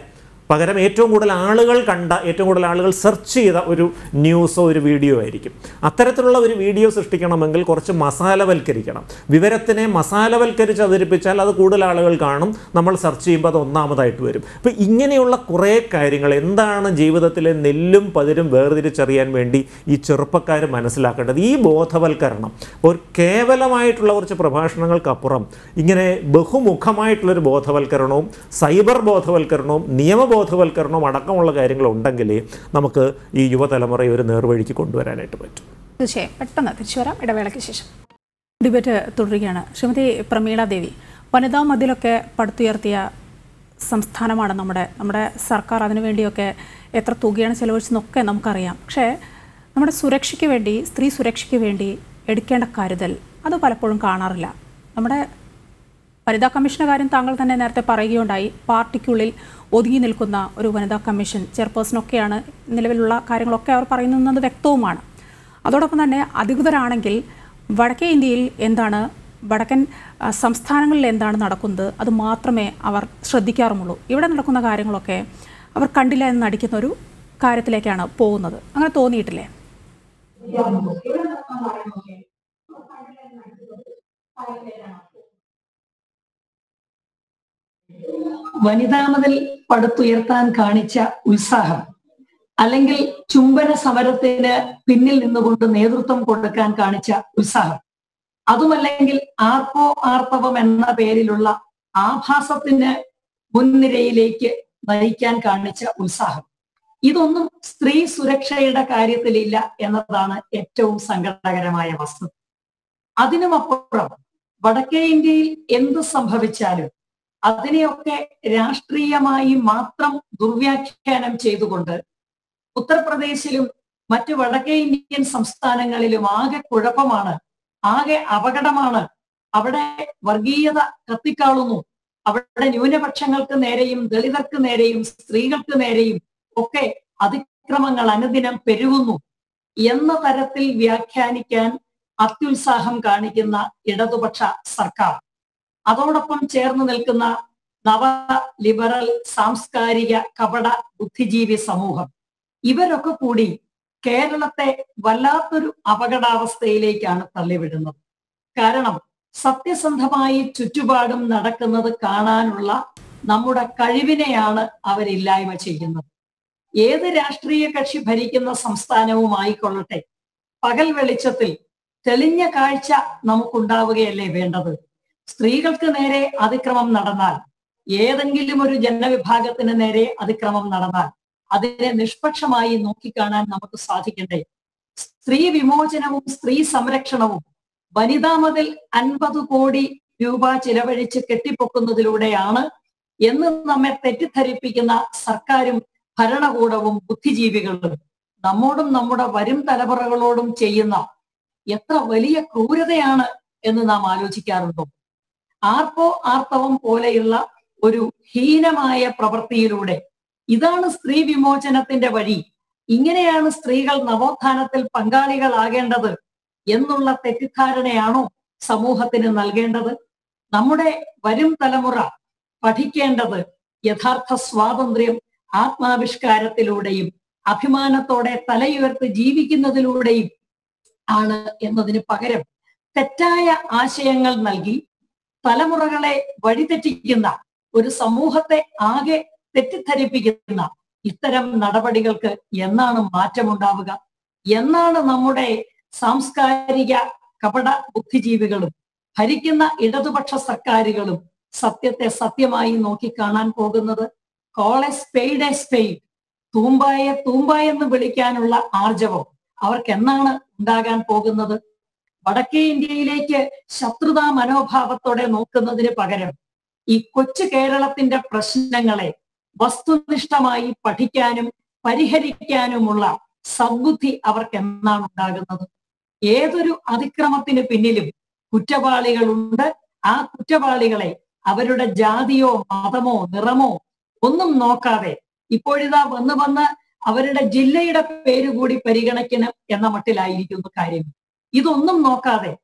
പകരം ഏറ്റവും കൂടുതൽ ആളുകൾ കണ്ട, ഏറ്റവും കൂടുതൽ ആളുകൾ സെർച്ച് ചെയ്ത ഒരു ന്യൂസോ ഒരു വീഡിയോ ആയിരിക്കും. അത്തരത്തിലുള്ള ഒരു വീഡിയോ സൃഷ്ടിക്കണമെങ്കിൽ കുറച്ച് മസാലവൽക്കരിക്കണം. വിവരത്തിനെ മസാലവൽക്കരിച്ച് അവതരിപ്പിച്ചാൽ അത് കൂടുതൽ ആളുകൾ കാണും, നമ്മൾ സെർച്ച് ചെയ്യുമ്പോൾ അത് ഒന്നാമതായിട്ട് വരും. അപ്പോൾ ഇങ്ങനെയുള്ള കുറേ കാര്യങ്ങൾ, എന്താണ് ജീവിതത്തിലെ നെല്ലും പതിരും വേർതിരിച്ചറിയാൻ വേണ്ടി ഈ ചെറുപ്പക്കാർ മനസ്സിലാക്കേണ്ടത്, ഈ ബോധവൽക്കരണം. ഒരു കേവലമായിട്ടുള്ള കുറച്ച് പ്രഭാഷണങ്ങൾക്കപ്പുറം ഇങ്ങനെ ബഹുമുഖമായിട്ടുള്ളൊരു ബോധവൽക്കരണവും സൈബർ ബോധവൽക്കരണവും നിയമബോധ ബോധവൽക്കരണവും അടക്കമുള്ള കാര്യങ്ങളുണ്ടെങ്കിലേ നമുക്ക് ഈ യുവതലമുറയെ ഒരു നേർവഴിക്ക് കൊണ്ടുവരാനായിട്ട് പറ്റും.
തീർച്ചയായും. പെട്ടെന്ന് തിരിച്ചു വരാം, ഇടവേളയ്ക്ക് ശേഷം. ഡിബേറ്റ് തുടരുകയാണ്. ശ്രീമതി പ്രമീള ദേവി, വനിതാ മതിലൊക്കെ പടുത്തുയർത്തിയ സംസ്ഥാനമാണ് നമ്മുടെ നമ്മുടെ സർക്കാർ. അതിനുവേണ്ടിയൊക്കെ എത്ര തുകയാണ് ചെലവഴിച്ചെന്നൊക്കെ നമുക്കറിയാം. പക്ഷേ നമ്മുടെ സുരക്ഷയ്ക്ക് വേണ്ടി, സ്ത്രീ സുരക്ഷയ്ക്ക് വേണ്ടി എടുക്കേണ്ട കരുതൽ അത് പലപ്പോഴും കാണാറില്ല. നമ്മുടെ വനിതാ കമ്മീഷൻ്റെ കാര്യം താങ്കൾ തന്നെ നേരത്തെ പറയുകയുണ്ടായി. പാർട്ടിക്കുള്ളിൽ ഒതുങ്ങി നിൽക്കുന്ന ഒരു വനിതാ കമ്മീഷൻ ചെയർപേഴ്സണൊക്കെയാണ് നിലവിലുള്ള കാര്യങ്ങളൊക്കെ അവർ പറയുന്നത് വ്യക്തവുമാണ്. അതോടൊപ്പം തന്നെ അധികൃതരാണെങ്കിൽ വടക്കേ ഇന്ത്യയിൽ എന്താണ്, വടക്കൻ സംസ്ഥാനങ്ങളിൽ എന്താണ് നടക്കുന്നത് അത് മാത്രമേ അവർ ശ്രദ്ധിക്കാറുമുള്ളൂ. ഇവിടെ നടക്കുന്ന കാര്യങ്ങളൊക്കെ അവർ കണ്ടില്ല എന്ന് നടിക്കുന്ന ഒരു കാര്യത്തിലേക്കാണ് പോകുന്നത്. അങ്ങനെ തോന്നിയിട്ടില്ലേ?
വനിതാ മതിൽ പടുത്തുയർത്താൻ കാണിച്ച ഉത്സാഹം, അല്ലെങ്കിൽ ചുംബന സമരത്തിന് പിന്നിൽ നിന്നുകൊണ്ട് നേതൃത്വം കൊടുക്കാൻ കാണിച്ച ഉത്സാഹം, അതുമല്ലെങ്കിൽ ആർപ്പോ ആർത്തവം എന്ന പേരിലുള്ള ആഭാസത്തിന് മുൻനിരയിലേക്ക് നയിക്കാൻ കാണിച്ച ഉത്സാഹം, ഇതൊന്നും സ്ത്രീ സുരക്ഷയുടെ കാര്യത്തിലില്ല എന്നതാണ് ഏറ്റവും സങ്കടകരമായ വസ്തുത. അതിനുമപ്പുറം വടക്കേ ഇന്ത്യയിൽ എന്ത് സംഭവിച്ചാലും അതിനെയൊക്കെ രാഷ്ട്രീയമായി മാത്രം ദുർവ്യാഖ്യാനം ചെയ്തുകൊണ്ട് ഉത്തർപ്രദേശിലും മറ്റു വടക്കേ ഇന്ത്യൻ സംസ്ഥാനങ്ങളിലും ആകെ കുഴപ്പമാണ്, ആകെ അപകടമാണ്, അവിടെ വർഗീയത കത്തിക്കാളുന്നു, അവിടെ ന്യൂനപക്ഷങ്ങൾക്ക് നേരെയും ദളിതർക്ക് നേരെയും സ്ത്രീകൾക്ക് നേരെയും ഒക്കെ അതിക്രമങ്ങൾ അനുദിനം പെരുകുന്നു എന്ന തരത്തിൽ വ്യാഖ്യാനിക്കാൻ അത്യുത്സാഹം കാണിക്കുന്ന ഇടതുപക്ഷ സർക്കാർ, അതോടൊപ്പം ചേർന്ന് നിൽക്കുന്ന നവ ലിബറൽ സാംസ്കാരിക കപട ബുദ്ധിജീവി സമൂഹം, ഇവരൊക്കെ കൂടി കേരളത്തെ വല്ലാത്തൊരു അപകടാവസ്ഥയിലേക്കാണ് തള്ളിവിടുന്നത്. കാരണം സത്യസന്ധമായി ചുറ്റുപാടും നടക്കുന്നത് കാണാനുള്ള നമ്മുടെ കഴിവിനെയാണ് അവരില്ലായ്മ ചെയ്യുന്നത്. ഏത് രാഷ്ട്രീയ കക്ഷി ഭരിക്കുന്ന സംസ്ഥാനവും ആയിക്കൊള്ളട്ടെ, പകൽ വെളിച്ചത്തിൽ തെളിഞ്ഞ കാഴ്ച നമുക്കുണ്ടാവുകയല്ലേ വേണ്ടത്. സ്ത്രീകൾക്ക് നേരെ അതിക്രമം നടന്നാൽ, ഏതെങ്കിലും ഒരു ജനവിഭാഗത്തിന് നേരെ അതിക്രമം നടന്നാൽ അതിനെ നിഷ്പക്ഷമായി നോക്കിക്കാണാൻ നമുക്ക് സാധിക്കണ്ടേ? സ്ത്രീ വിമോചനവും സ്ത്രീ സംരക്ഷണവും വനിതാ മതിൽ അൻപത് കോടി രൂപ ചിലവഴിച്ച് കെട്ടിപ്പൊക്കുന്നതിലൂടെയാണ് എന്ന് നമ്മെ തെറ്റിദ്ധരിപ്പിക്കുന്ന സർക്കാരും ഭരണകൂടവും ബുദ്ധിജീവികളും നമ്മോടും നമ്മുടെ വരും തലമുറകളോടും ചെയ്യുന്ന എത്ര വലിയ ക്രൂരതയാണ് എന്ന് നാം ആലോചിക്കാറുണ്ടോ? ആർപ്പോ ആർത്തവം പോലെയുള്ള ഒരു ഹീനമായ പ്രവൃത്തിയിലൂടെ ഇതാണ് സ്ത്രീ വിമോചനത്തിന്റെ വഴി, ഇങ്ങനെയാണ് സ്ത്രീകൾ നവോത്ഥാനത്തിൽ പങ്കാളികളാകേണ്ടത് എന്നുള്ള തെറ്റിദ്ധാരണയാണോ സമൂഹത്തിന് നൽകേണ്ടത്? നമ്മുടെ വരും തലമുറ പഠിക്കേണ്ടത് യഥാർത്ഥ സ്വാതന്ത്ര്യം ആത്മാവിഷ്കാരത്തിലൂടെയും അഭിമാനത്തോടെ തലയുയർത്തി ജീവിക്കുന്നതിലൂടെയും ആണ് എന്നതിന് പകരം തെറ്റായ ആശയങ്ങൾ നൽകി തലമുറകളെ വഴിതെറ്റിക്കുന്ന, ഒരു സമൂഹത്തെ ആകെ തെറ്റിദ്ധരിപ്പിക്കുന്ന ഇത്തരം നടപടികൾക്ക് എന്നാണ് മാറ്റമുണ്ടാവുക? എന്നാണ് നമ്മുടെ സാംസ്കാരിക കപട ബുദ്ധിജീവികളും ഭരിക്കുന്ന ഇടതുപക്ഷ സർക്കാരുകളും സത്യത്തെ സത്യമായി നോക്കിക്കാണാൻ പോകുന്നത്? Call a spade a spade, തൂമ്പായെ തൂമ്പായെന്ന് വിളിക്കാനുള്ള ആർജവം അവർക്ക് എന്നാണ് ഉണ്ടാകാൻ പോകുന്നത്? വടക്കേ ഇന്ത്യയിലേക്ക് ശത്രുതാ മനോഭാവത്തോടെ നോക്കുന്നതിന് പകരം ഈ കൊച്ചു കേരളത്തിന്റെ പ്രശ്നങ്ങളെ വസ്തുനിഷ്ഠമായി പഠിക്കാനും പരിഹരിക്കാനുമുള്ള സദ്ബുദ്ധി അവർക്ക് എന്നാണ് ഉണ്ടാകുന്നത്? ഏതൊരു അതിക്രമത്തിന് പിന്നിലും കുറ്റവാളികളുണ്ട്. ആ കുറ്റവാളികളെ അവരുടെ ജാതിയോ മതമോ നിറമോ ഒന്നും നോക്കാതെ ഇപ്പോഴിതാ വന്ന് വന്ന് അവരുടെ ജില്ലയുടെ പേര് കൂടി പരിഗണിക്കണം എന്ന മട്ടിലായിരിക്കുന്നു കാര്യം. ഇതൊന്നും നോക്കാതെ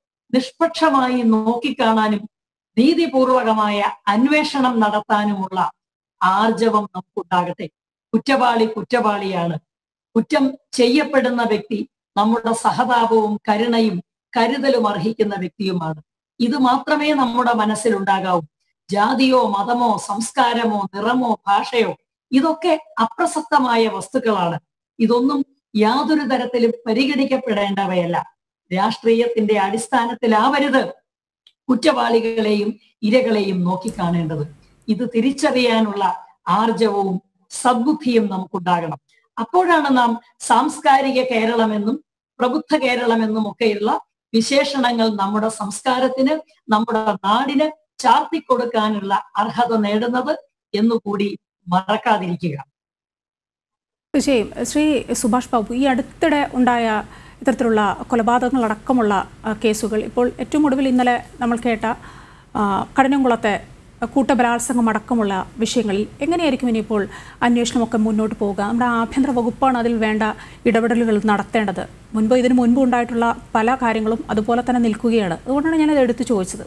നിഷ്പക്ഷമായി നോക്കിക്കാണാനും നീതിപൂർവകമായ അന്വേഷണം നടത്താനുമുള്ള ആർജവം നമുക്കുണ്ടാകട്ടെ. കുറ്റവാളി കുറ്റവാളിയാണ്. കുറ്റം ചെയ്യപ്പെടുന്ന വ്യക്തി നമ്മുടെ സഹതാപവും കരുണയും കരുതലും അർഹിക്കുന്ന വ്യക്തിയുമാണ്. ഇത് മാത്രമേ നമ്മുടെ മനസ്സിലുണ്ടാകാവൂ. ജാതിയോ മതമോ സംസ്കാരമോ നിറമോ ഭാഷയോ ഇതൊക്കെ അപ്രസക്തമായ വസ്തുക്കളാണ്. ഇതൊന്നും യാതൊരു തരത്തിലും പരിഗണിക്കപ്പെടേണ്ടവയല്ല. രാഷ്ട്രീയത്തിന്റെ അടിസ്ഥാനത്തിലാവരുത് കുറ്റവാളികളെയും ഇരകളെയും നോക്കിക്കാണേണ്ടത്. ഇത് തിരിച്ചറിയാനുള്ള ആർജവവും സദ്ബുദ്ധിയും നമുക്കുണ്ടാകണം. അപ്പോഴാണ് നാം സാംസ്കാരിക കേരളമെന്നും പ്രബുദ്ധ കേരളമെന്നും ഒക്കെയുള്ള വിശേഷണങ്ങൾ നമ്മുടെ സംസ്കാരത്തിന് നമ്മുടെ നാടിന് ചാർത്തിക്കൊടുക്കാനുള്ള അർഹത നേടുന്നത് എന്നുകൂടി മറക്കാതിരിക്കുക.
തീർച്ചയായും ശ്രീ സുഭാഷ് ബാബു, ഈ അടുത്തിടെ ഉണ്ടായ ഇത്തരത്തിലുള്ള കൊലപാതകങ്ങളടക്കമുള്ള കേസുകൾ, ഇപ്പോൾ ഏറ്റവും ഒടുവിൽ ഇന്നലെ നമ്മൾ കേട്ട കഠിനംകുളത്തെ കൂട്ടബലാത്സംഗം അടക്കമുള്ള വിഷയങ്ങളിൽ എങ്ങനെയായിരിക്കും ഇനിയിപ്പോൾ അന്വേഷണമൊക്കെ മുന്നോട്ട് പോവുക? നമ്മുടെ ആഭ്യന്തര വകുപ്പാണ് അതിൽ വേണ്ട ഇടപെടലുകൾ നടത്തേണ്ടത്. മുൻപ് ഇതിനു മുൻപ് ഉണ്ടായിട്ടുള്ള പല കാര്യങ്ങളും അതുപോലെ തന്നെ നിൽക്കുകയാണ്. അതുകൊണ്ടാണ് ഞാനത് എടുത്തു ചോദിച്ചത്.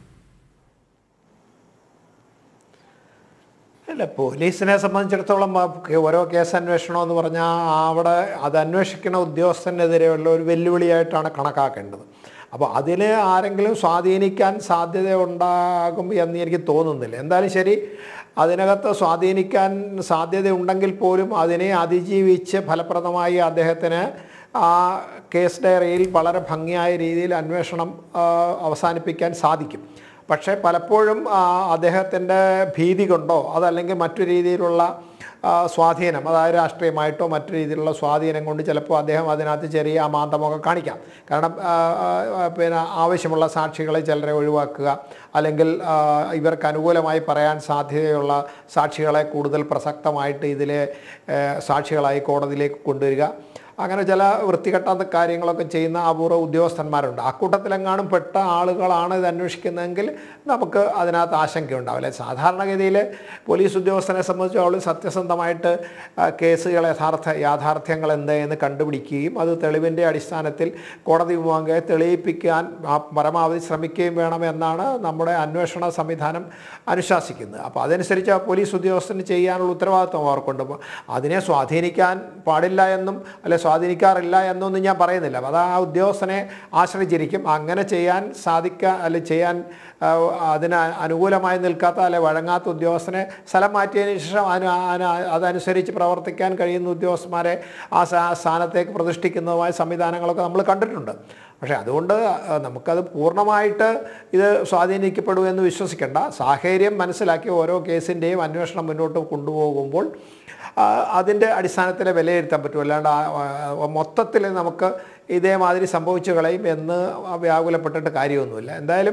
അല്ല, പോലീസിനെ സംബന്ധിച്ചിടത്തോളം ഓരോ കേസ് അന്വേഷണം എന്ന് പറഞ്ഞാൽ അവിടെ അത് അന്വേഷിക്കുന്ന ഉദ്യോഗസ്ഥനെതിരെയുള്ള ഒരു വെല്ലുവിളിയായിട്ടാണ് കണക്കാക്കേണ്ടത്. അപ്പോൾ അതിന് ആരെങ്കിലും സ്വാധീനിക്കാൻ സാധ്യത ഉണ്ടാകും എന്ന് എനിക്ക് തോന്നുന്നില്ല. എന്തായാലും ശരി, അതിനകത്ത് സ്വാധീനിക്കാൻ സാധ്യതയുണ്ടെങ്കിൽ പോലും അതിനെ അതിജീവിച്ച് ഫലപ്രദമായി അദ്ദേഹത്തിന് ആ കേസ് ഡയറിയിൽ വളരെ ഭംഗിയായ രീതിയിൽ അന്വേഷണം അവസാനിപ്പിക്കാൻ സാധിക്കും. പക്ഷേ പലപ്പോഴും അദ്ദേഹത്തിൻ്റെ ഭീതി കൊണ്ടോ അതല്ലെങ്കിൽ മറ്റു രീതിയിലുള്ള സ്വാധീനം, അതായത് രാഷ്ട്രീയമായിട്ടോ മറ്റു രീതിയിലുള്ള സ്വാധീനം കൊണ്ട് ചിലപ്പോൾ അദ്ദേഹം അതിനകത്ത് ചെറിയ അമാന്തമൊക്കെ കാണിക്കാം. കാരണം പിന്നെ ആവശ്യമുള്ള സാക്ഷികളെ ചിലരെ ഒഴിവാക്കുക, അല്ലെങ്കിൽ ഇവർക്ക് അനുകൂലമായി പറയാൻ സാധ്യതയുള്ള സാക്ഷികളെ കൂടുതൽ പ്രസക്തമായിട്ട് ഇതിലെ സാക്ഷികളായി കോടതിയിലേക്ക് കൊണ്ടുവരിക, അങ്ങനെ ചില വൃത്തികെട്ട കാര്യങ്ങളൊക്കെ ചെയ്യുന്ന അപൂർവ ഉദ്യോഗസ്ഥന്മാരുണ്ട്. അക്കൂട്ടത്തിലെങ്ങാനും പെട്ട ആളുകളാണ് ഇത് അന്വേഷിക്കുന്നതെങ്കിൽ നമുക്ക് അതിനകത്ത് ആശങ്കയുണ്ടാവില്ല. സാധാരണഗതിയിൽ പോലീസ് ഉദ്യോഗസ്ഥനെ സംബന്ധിച്ച് അവൾ സത്യസന്ധമായിട്ട് കേസുകൾ യഥാർത്ഥ യാഥാർത്ഥ്യങ്ങൾ എന്തെന്ന് കണ്ടുപിടിക്കുകയും അത് തെളിവിൻ്റെ അടിസ്ഥാനത്തിൽ കോടതി മുഖാന്തരം തെളിയിപ്പിക്കാൻ പരമാവധി ശ്രമിക്കുകയും വേണമെന്നാണ് നമ്മുടെ അന്വേഷണ സംവിധാനം അനുശാസിക്കുന്നത്. അപ്പോൾ അതനുസരിച്ച് ആ പോലീസ് ഉദ്യോഗസ്ഥന് ചെയ്യാനുള്ള ഉത്തരവാദിത്വം അവർക്കുണ്ട്. അതിനെ സ്വാധീനിക്കാൻ പാടില്ല എന്നും അല്ലെ സ്വാധീനിക്കാറില്ല എന്നൊന്നും ഞാൻ പറയുന്നില്ല. അത് ആ ഉദ്യോഗസ്ഥനെ ആശ്രയിച്ചിരിക്കും. അങ്ങനെ ചെയ്യാൻ സാധിക്കുക അല്ലെ ചെയ്യാൻ അതിന് അനുകൂലമായി നിൽക്കാത്ത അല്ലെ വഴങ്ങാത്ത ഉദ്യോഗസ്ഥനെ സ്ഥലം മാറ്റിയതിന് ശേഷം അതനുസരിച്ച് പ്രവർത്തിക്കാൻ കഴിയുന്ന ഉദ്യോഗസ്ഥന്മാരെ ആ സ്ഥാനത്തേക്ക് പ്രതിഷ്ഠിക്കുന്നതുമായ സംവിധാനങ്ങളൊക്കെ നമ്മൾ കണ്ടിട്ടുണ്ട്. പക്ഷേ അതുകൊണ്ട് നമുക്കത് പൂർണ്ണമായിട്ട് ഇത് സ്വാധീനിക്കപ്പെടുമെന്ന് വിശ്വസിക്കേണ്ട. സാഹചര്യം മനസ്സിലാക്കി ഓരോ കേസിൻ്റെയും അന്വേഷണം മുന്നോട്ട് കൊണ്ടുപോകുമ്പോൾ അതിൻ്റെ അടിസ്ഥാനത്തിൽ വിലയിരുത്താൻ പറ്റും. അല്ലാണ്ട് മൊത്തത്തിൽ നമുക്ക് ഇതേമാതിരി സംഭവിച്ചു കളയും എന്ന് വ്യാകുലപ്പെട്ടിട്ട് കാര്യമൊന്നുമില്ല. എന്തായാലും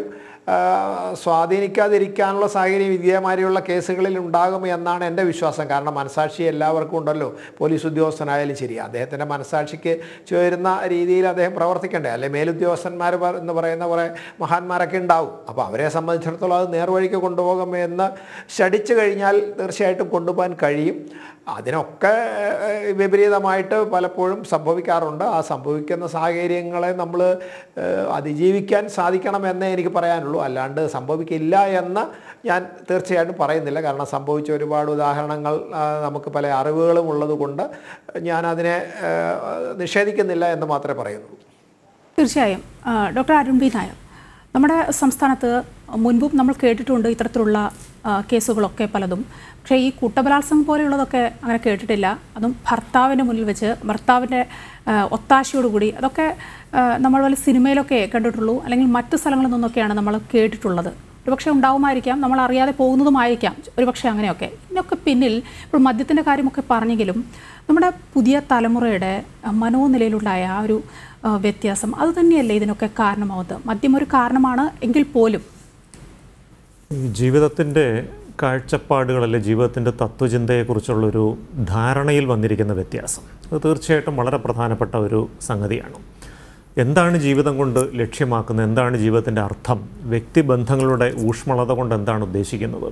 സ്വാധീനിക്കാതിരിക്കാനുള്ള സാഹചര്യം ഇതേമാതിരിയുള്ള കേസുകളിൽ ഉണ്ടാകും എന്നാണ് എൻ്റെ വിശ്വാസം. കാരണം മനസാക്ഷി എല്ലാവർക്കും ഉണ്ടല്ലോ. പോലീസ് ഉദ്യോഗസ്ഥനായാലും ശരി, അദ്ദേഹത്തിൻ്റെ മനസാക്ഷിക്ക് ചേരുന്ന രീതിയിൽ അദ്ദേഹം പ്രവർത്തിക്കണ്ടേ? അല്ലെ മേലുദ്യോഗസ്ഥന്മാർ എന്ന് പറയുന്ന കുറേ മഹാന്മാരൊക്കെ ഉണ്ടാവും. അപ്പോൾ അവരെ സംബന്ധിച്ചിടത്തോളം അത് നേർവഴിക്ക് കൊണ്ടുപോകുമെന്ന് ശഠിച്ചു കഴിഞ്ഞാൽ തീർച്ചയായിട്ടും കൊണ്ടുപോകാൻ കഴിയും. അതിനൊക്കെ വിപരീതമായിട്ട് പലപ്പോഴും സംഭവിക്കാറുണ്ട്. ആ സംഭവിക്കുന്ന സാഹചര്യങ്ങളെ നമ്മൾ അതിജീവിക്കാൻ സാധിക്കണമെന്നേ എനിക്ക് പറയാനുള്ളൂ. അല്ലാണ്ട് സംഭവിക്കില്ല എന്ന് ഞാൻ തീർച്ചയായിട്ടും പറയുന്നില്ല. കാരണം സംഭവിച്ച ഒരുപാട് ഉദാഹരണങ്ങൾ നമുക്ക് പല അറിവുകളും ഉള്ളത് കൊണ്ട് ഞാനതിനെ നിഷേധിക്കുന്നില്ല എന്ന് മാത്രമേ പറയുന്നുള്ളൂ.
തീർച്ചയായും. ഡോക്ടർ അരുൺ ബി നായർ, നമ്മുടെ സംസ്ഥാനത്ത് മുൻപും നമ്മൾ കേട്ടിട്ടുണ്ട് ഇത്തരത്തിലുള്ള കേസുകളൊക്കെ പലതും. പക്ഷേ ഈ കൂട്ടബലാത്സംഗം പോലെയുള്ളതൊക്കെ അങ്ങനെ കേട്ടിട്ടില്ല. അതും ഭർത്താവിൻ്റെ മുന്നിൽ വെച്ച് ഭർത്താവിൻ്റെ ഒത്താശയോടുകൂടി. അതൊക്കെ നമ്മൾ വല്ല സിനിമയിലൊക്കെ കണ്ടിട്ടുള്ളൂ, അല്ലെങ്കിൽ മറ്റു സ്ഥലങ്ങളിൽ നിന്നൊക്കെയാണ് നമ്മൾ കേട്ടിട്ടുള്ളത്. ഒരുപക്ഷെ ഉണ്ടാവുമായിരിക്കാം, നമ്മൾ അറിയാതെ പോകുന്നതുമായിരിക്കാം ഒരുപക്ഷെ അങ്ങനെയൊക്കെ. ഇതിനൊക്കെ പിന്നിൽ ഇപ്പോൾ മദ്യത്തിൻ്റെ കാര്യമൊക്കെ പറഞ്ഞെങ്കിലും നമ്മുടെ പുതിയ തലമുറയുടെ മനോനിലയിലുണ്ടായ ആ ഒരു വ്യത്യാസം അത് തന്നെയല്ലേ ഇതിനൊക്കെ കാരണമാവുന്നത്? മദ്യം ഒരു കാരണമാണ് എങ്കിൽ പോലും
ജീവിതത്തിൻ്റെ കാഴ്ചപ്പാടുകളല്ലേ, ജീവിതത്തിൻ്റെ തത്വചിന്തയെക്കുറിച്ചുള്ളൊരു ധാരണയിൽ വന്നിരിക്കുന്ന വ്യത്യാസം അത് തീർച്ചയായിട്ടും വളരെ പ്രധാനപ്പെട്ട ഒരു സംഗതിയാണ്. എന്താണ് ജീവിതം കൊണ്ട് ലക്ഷ്യമാക്കുന്നത്, എന്താണ് ജീവിതത്തിൻ്റെ അർത്ഥം, വ്യക്തിബന്ധങ്ങളുടെ ഊഷ്മളത കൊണ്ട് എന്താണ് ഉദ്ദേശിക്കുന്നത്,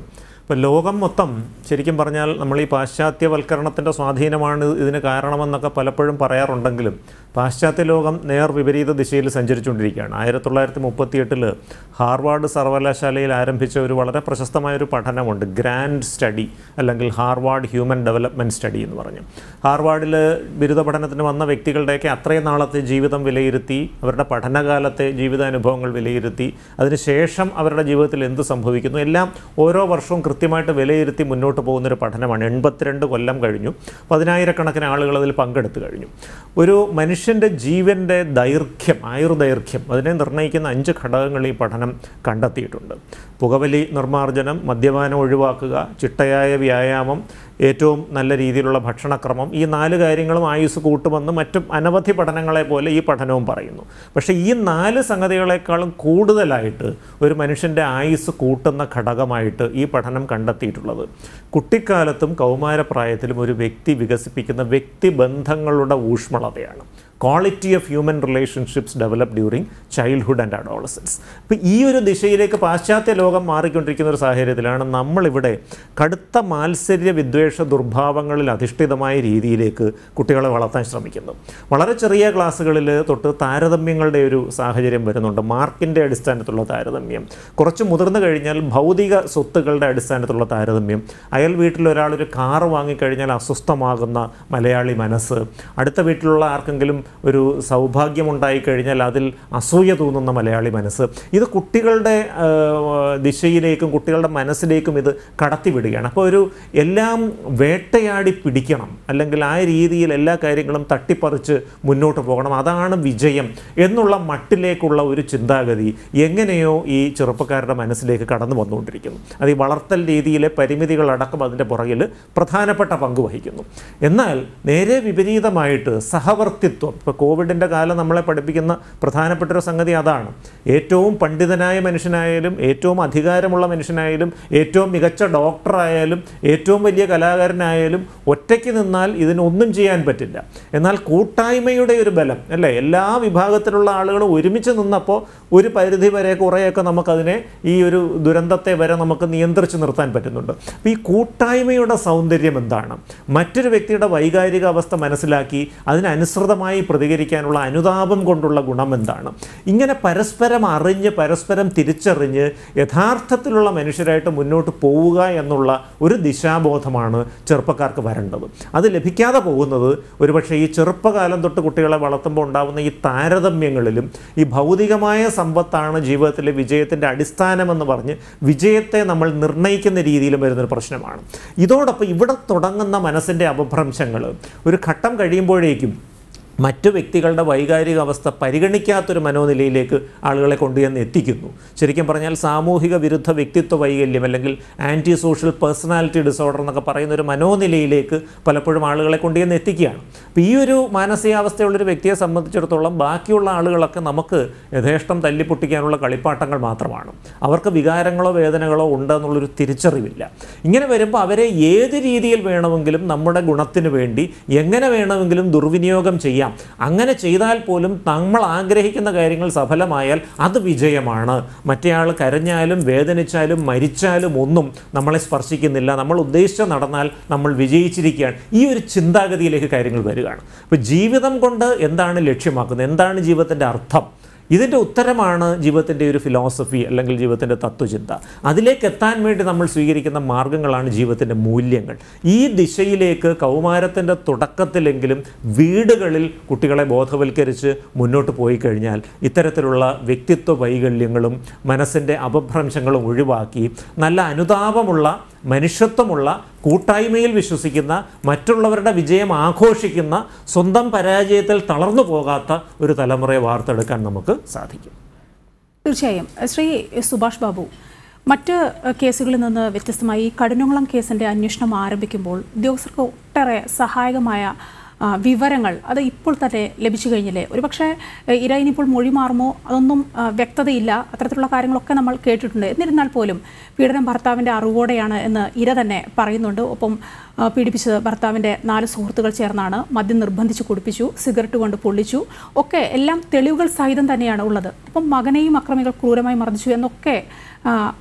ഇപ്പോൾ ലോകം മൊത്തം ശരിക്കും പറഞ്ഞാൽ നമ്മൾ ഈ പാശ്ചാത്യവൽക്കരണത്തിൻ്റെ സ്വാധീനമാണ് ഇതിന് കാരണമെന്നൊക്കെ പലപ്പോഴും പറയാറുണ്ടെങ്കിലും പാശ്ചാത്യ ലോകം നേർ വിപരീത ദിശയിൽ സഞ്ചരിച്ചുകൊണ്ടിരിക്കുകയാണ്. ആയിരത്തി തൊള്ളായിരത്തി മുപ്പത്തി എട്ടിൽ ഹാർവാർഡ് സർവകലാശാലയിൽ ആരംഭിച്ച ഒരു വളരെ പ്രശസ്തമായൊരു പഠനമുണ്ട്, ഗ്രാൻഡ് സ്റ്റഡി അല്ലെങ്കിൽ ഹാർവാർഡ് ഹ്യൂമൻ ഡെവലപ്മെൻറ്റ് സ്റ്റഡി എന്ന് പറഞ്ഞു. ഹാർവാർഡിൽ ബിരുദ പഠനത്തിന് വന്ന വ്യക്തികളുടെയൊക്കെ അത്രയും നാളത്തെ ജീവിതം വിലയിരുത്തി, അവരുടെ പഠനകാലത്തെ ജീവിതാനുഭവങ്ങൾ വിലയിരുത്തി, അതിനുശേഷം അവരുടെ ജീവിതത്തിൽ എന്ത് സംഭവിക്കുന്നു എല്ലാം ഓരോ വർഷവും കൃത്യമായിട്ട് വിലയിരുത്തി മുന്നോട്ട് പോകുന്നൊരു പഠനമാണ്. എൺപത്തിരണ്ട് കൊല്ലം കഴിഞ്ഞു, പതിനായിരക്കണക്കിന് ആളുകൾ അതിൽ പങ്കെടുത്തു കഴിഞ്ഞു. ഒരു മനുഷ്യൻ്റെ ജീവൻ്റെ ദൈർഘ്യം, ആയുർദൈർഘ്യം, അതിനെ നിർണ്ണയിക്കുന്ന അഞ്ച് ഘടകങ്ങൾ ഈ പഠനം കണ്ടെത്തിയിട്ടുണ്ട്. പുകവലി നിർമ്മാർജ്ജനം, മദ്യപാനം ഒഴിവാക്കുക, ചിട്ടയായ വ്യായാമം, ഏറ്റവും നല്ല രീതിയിലുള്ള ഭക്ഷണക്രമം, ഈ നാല് കാര്യങ്ങളും ആയുസ് കൂട്ടുമെന്ന് മറ്റും അനവധി പഠനങ്ങളെ പോലെ ഈ പഠനവും പറയുന്നു. പക്ഷേ ഈ നാല് സംഗതികളെക്കാളും കൂടുതലായിട്ട് ഒരു മനുഷ്യൻ്റെ ആയുസ് കൂട്ടുന്ന ഘടകമായിട്ട് ഈ പഠനം കണ്ടെത്തിയിട്ടുള്ളത് കുട്ടിക്കാലത്തും കൗമാരപ്രായത്തിലും ഒരു വ്യക്തി വികസിപ്പിക്കുന്ന വ്യക്തിബന്ധങ്ങളുടെ ഊഷ്മളതയാണ്. Quality of human relationships develop during childhood and adolescence. അപ്പോൾ ഈ ഒരു ദിശയിലേക്ക് പാശ്ചാത്യ ലോകം മാറിക്കൊണ്ടിരിക്കുന്ന ഒരു സാഹചര്യത്തിലാണ് നമ്മളിവിടെ കടുത്ത മാത്സര്യ വിദ്വേഷ ദുർഭാവങ്ങളിൽ അധിഷ്ഠിതമായ രീതിയിലേക്ക് കുട്ടികളെ വളർത്താൻ ശ്രമിക്കുന്നത്. വളരെ ചെറിയ ക്ലാസ്സുകളിൽ തൊട്ട് താരതമ്യങ്ങളുടെ ഒരു സാഹചര്യം വരുന്നുണ്ട്. മാർക്കിൻ്റെ അടിസ്ഥാനത്തിലുള്ള താരതമ്യം, കുറച്ച് മുതിർന്നു കഴിഞ്ഞാൽ ഭൗതിക സ്വത്തുക്കളുടെ അടിസ്ഥാനത്തിലുള്ള താരതമ്യം, അയൽ വീട്ടിൽ ഒരാളൊരു കാറ് വാങ്ങിക്കഴിഞ്ഞാൽ അസ്വസ്ഥമാകുന്ന മലയാളി മനസ്സ്, അടുത്ത വീട്ടിലുള്ള ആർക്കെങ്കിലും ഒരു സൗഭാഗ്യമുണ്ടായിക്കഴിഞ്ഞാൽ അതിൽ അസൂയ തോന്നുന്ന മലയാളി മനസ്സ്, ഇത് കുട്ടികളുടെ ദിശയിലേക്കും കുട്ടികളുടെ മനസ്സിലേക്കും ഇത് കടത്തിവിടുകയാണ്. അപ്പോൾ ഒരു എല്ലാം വേട്ടയാടി പിടിക്കണം, അല്ലെങ്കിൽ ആ രീതിയിൽ എല്ലാ കാര്യങ്ങളും തട്ടിപ്പറിച്ച് മുന്നോട്ട് പോകണം, അതാണ് വിജയം എന്നുള്ള മട്ടിലേക്കുള്ള ഒരു ചിന്താഗതി എങ്ങനെയോ ഈ ചെറുപ്പക്കാരുടെ മനസ്സിലേക്ക് കടന്നു വന്നുകൊണ്ടിരിക്കുന്നു. അത് ഈ വളർത്തൽ രീതിയിലെ പരിമിതികളടക്കം അതിൻ്റെ പുറകിൽ പ്രധാനപ്പെട്ട പങ്ക് വഹിക്കുന്നു. എന്നാൽ നേരെ വിപരീതമായിട്ട് സഹവർത്തിത്വം, ഇപ്പോൾ കോവിഡിൻ്റെ കാലം നമ്മളെ പഠിപ്പിക്കുന്ന പ്രധാനപ്പെട്ടൊരു സംഗതി അതാണ്. ഏറ്റവും പണ്ഡിതനായ മനുഷ്യനായാലും, ഏറ്റവും അധികാരമുള്ള മനുഷ്യനായാലും, ഏറ്റവും മികച്ച ഡോക്ടറായാലും, ഏറ്റവും വലിയ കലാകാരനായാലും ഒറ്റയ്ക്ക് നിന്നാൽ ഇതിനൊന്നും ചെയ്യാൻ പറ്റില്ല. എന്നാൽ കൂട്ടായ്മയുടെ ഒരു ബലം അല്ലേ, എല്ലാ വിഭാഗത്തിലുള്ള ആളുകളും ഒരുമിച്ച് നിന്നപ്പോൾ ഒരു പരിധി വരെ കുറേയൊക്കെ നമുക്കതിനെ, ഈ ഒരു ദുരന്തത്തെ വരെ നമുക്ക് നിയന്ത്രിച്ച് നിർത്താൻ പറ്റുന്നുണ്ട്. അപ്പോൾ ഈ കൂട്ടായ്മയുടെ സൗന്ദര്യം എന്താണ്? മറ്റൊരു വ്യക്തിയുടെ വൈകാരിക അവസ്ഥ മനസ്സിലാക്കി അതിനനുസൃതമായി പ്രതികരിക്കാനുള്ള അനുതാപം കൊണ്ടുള്ള ഗുണം എന്താണ്? ഇങ്ങനെ പരസ്പരം അറിഞ്ഞ് പരസ്പരം തിരിച്ചറിഞ്ഞ് യഥാർത്ഥത്തിലുള്ള മനുഷ്യരായിട്ട് മുന്നോട്ട് പോവുക എന്നുള്ള ഒരു ദിശാബോധമാണ് ചെറുപ്പക്കാർക്ക് വരേണ്ടത്. അത് ലഭിക്കാതെ പോകുന്നത് ഒരുപക്ഷെ ഈ ചെറുപ്പകാലം തൊട്ട് കുട്ടികളെ വളർത്തുമ്പോൾ ഉണ്ടാകുന്ന ഈ താരതമ്യങ്ങളിലും, ഈ ഭൗതികമായ സമ്പത്താണ് ജീവിതത്തിലെ വിജയത്തിൻ്റെ അടിസ്ഥാനമെന്ന് പറഞ്ഞ് വിജയത്തെ നമ്മൾ നിർണ്ണയിക്കുന്ന രീതിയിലും വരുന്നൊരു പ്രശ്നമാണ്. ഇതോടൊപ്പം ഇവിടെ തുടങ്ങുന്ന മനസ്സിൻ്റെ അപഭ്രംശങ്ങൾ ഒരു ഘട്ടം കഴിയുമ്പോഴേക്കും മറ്റു വ്യക്തികളുടെ വൈകാരിക അവസ്ഥ പരിഗണിക്കാത്തൊരു മനോനിലയിലേക്ക് ആളുകളെ കൊണ്ടുചെന്ന് എത്തിക്കുന്നു. ശരിക്കും പറഞ്ഞാൽ സാമൂഹിക വിരുദ്ധ വ്യക്തിത്വ വൈകല്യം അല്ലെങ്കിൽ ആൻറ്റി സോഷ്യൽ പേഴ്സണാലിറ്റി ഡിസോർഡർ എന്നൊക്കെ പറയുന്ന ഒരു മനോനിലയിലേക്ക് പലപ്പോഴും ആളുകളെ കൊണ്ടുചെന്ന് എത്തിക്കുകയാണ്. അപ്പോൾ ഈ ഒരു മാനസികാവസ്ഥയുള്ളൊരു വ്യക്തിയെ സംബന്ധിച്ചിടത്തോളം ബാക്കിയുള്ള ആളുകളൊക്കെ നമുക്ക് യഥേഷ്ടം തല്ലിപ്പൊട്ടിക്കാനുള്ള കളിപ്പാട്ടങ്ങൾ മാത്രമാണ്. അവർക്ക് വികാരങ്ങളോ വേദനകളോ ഉണ്ടെന്നുള്ളൊരു തിരിച്ചറിവില്ല. ഇങ്ങനെ വരുമ്പോൾ അവരെ ഏത് രീതിയിൽ വേണമെങ്കിലും നമ്മുടെ ഗുണത്തിന് വേണ്ടി എങ്ങനെ വേണമെങ്കിലും ദുർവിനിയോഗം ചെയ്യാം. അങ്ങനെ ചെയ്താൽ പോലും നമ്മൾ ആഗ്രഹിക്കുന്ന കാര്യങ്ങൾ സഫലമായാൽ അത് വിജയമാണ്. മറ്റേയാൾ കരഞ്ഞാലും വേദനിച്ചാലും മരിച്ചാലും ഒന്നും നമ്മളെ സ്പർശിക്കുന്നില്ല, നമ്മൾ ഉദ്ദേശിച്ച നടന്നാൽ നമ്മൾ വിജയിച്ചിരിക്കുകയാണ്. ഈ ഒരു ചിന്താഗതിയിലേക്ക് കാര്യങ്ങൾ വരികയാണ്. അപ്പോൾ ജീവിതം കൊണ്ട് എന്താണ് ലക്ഷ്യമാക്കുന്നത്, എന്താണ് ജീവിതത്തിൻ്റെ അർത്ഥം, ഇതിൻ്റെ ഉത്തരമാണ് ജീവിതത്തിൻ്റെ ഒരു ഫിലോസഫി അല്ലെങ്കിൽ ജീവിതത്തിൻ്റെ തത്വചിന്ത. അതിലേക്ക് എത്താൻ വേണ്ടി നമ്മൾ സ്വീകരിക്കുന്ന മാർഗ്ഗങ്ങളാണ് ജീവിതത്തിൻ്റെ മൂല്യങ്ങൾ. ഈ ദിശയിലേക്ക് കൗമാരത്തിൻ്റെ തുടക്കത്തിലെങ്കിലും വീടുകളിൽ കുട്ടികളെ ബോധവൽക്കരിച്ച് മുന്നോട്ട് പോയി കഴിഞ്ഞാൽ ഇത്തരത്തിലുള്ള വ്യക്തിത്വ വൈകല്യങ്ങളും മനസ്സിൻ്റെ അപഭ്രംശങ്ങളും ഒഴിവാക്കി നല്ല അനുതാപമുള്ള, മനുഷ്യത്വമുള്ള, കൂട്ടായ്മയിൽ വിശ്വസിക്കുന്ന, മറ്റുള്ളവരുടെ വിജയം ആഘോഷിക്കുന്ന, സ്വന്തം പരാജയത്തിൽ തളർന്നു പോകാത്ത ഒരു തലമുറയെ വാർത്തെടുക്കാൻ നമുക്ക് സാധിക്കും.
തീർച്ചയായും. ശ്രീ സുഭാഷ് ബാബു, മറ്റ് കേസുകളിൽ നിന്ന് വ്യത്യസ്തമായി കഠിനകുളം കേസിൻ്റെ അന്വേഷണം ആരംഭിക്കുമ്പോൾ ഉദ്യോഗസ്ഥർക്ക് ഒട്ടേറെ സഹായകമായ വിവരങ്ങൾ അത് ഇപ്പോൾ തന്നെ ലഭിച്ചു കഴിഞ്ഞില്ലേ? ഒരുപക്ഷെ ഇര ഇനിയിപ്പോൾ മൊഴി മാറുമോ അതൊന്നും വ്യക്തതയില്ല. അത്തരത്തിലുള്ള കാര്യങ്ങളൊക്കെ നമ്മൾ കേട്ടിട്ടുണ്ട്. എന്നിരുന്നാൽ പോലും പീഡനം ഭർത്താവിൻ്റെ അറിവോടെയാണ് എന്ന് ഇര തന്നെ പറയുന്നുണ്ട്. ഒപ്പം പീഡിപ്പിച്ചത് ഭർത്താവിൻ്റെ നാല് സുഹൃത്തുക്കൾ ചേർന്നാണ്, മദ്യം നിർബന്ധിച്ച് കുടിപ്പിച്ചു, സിഗരറ്റ് കൊണ്ട് പൊള്ളിച്ചു, ഒക്കെ എല്ലാം തെളിവുകൾ സഹിതം തന്നെയാണ് ഉള്ളത്. അപ്പം മകനെയും അക്രമികൾ ക്രൂരമായി മർദ്ദിച്ചു എന്നൊക്കെ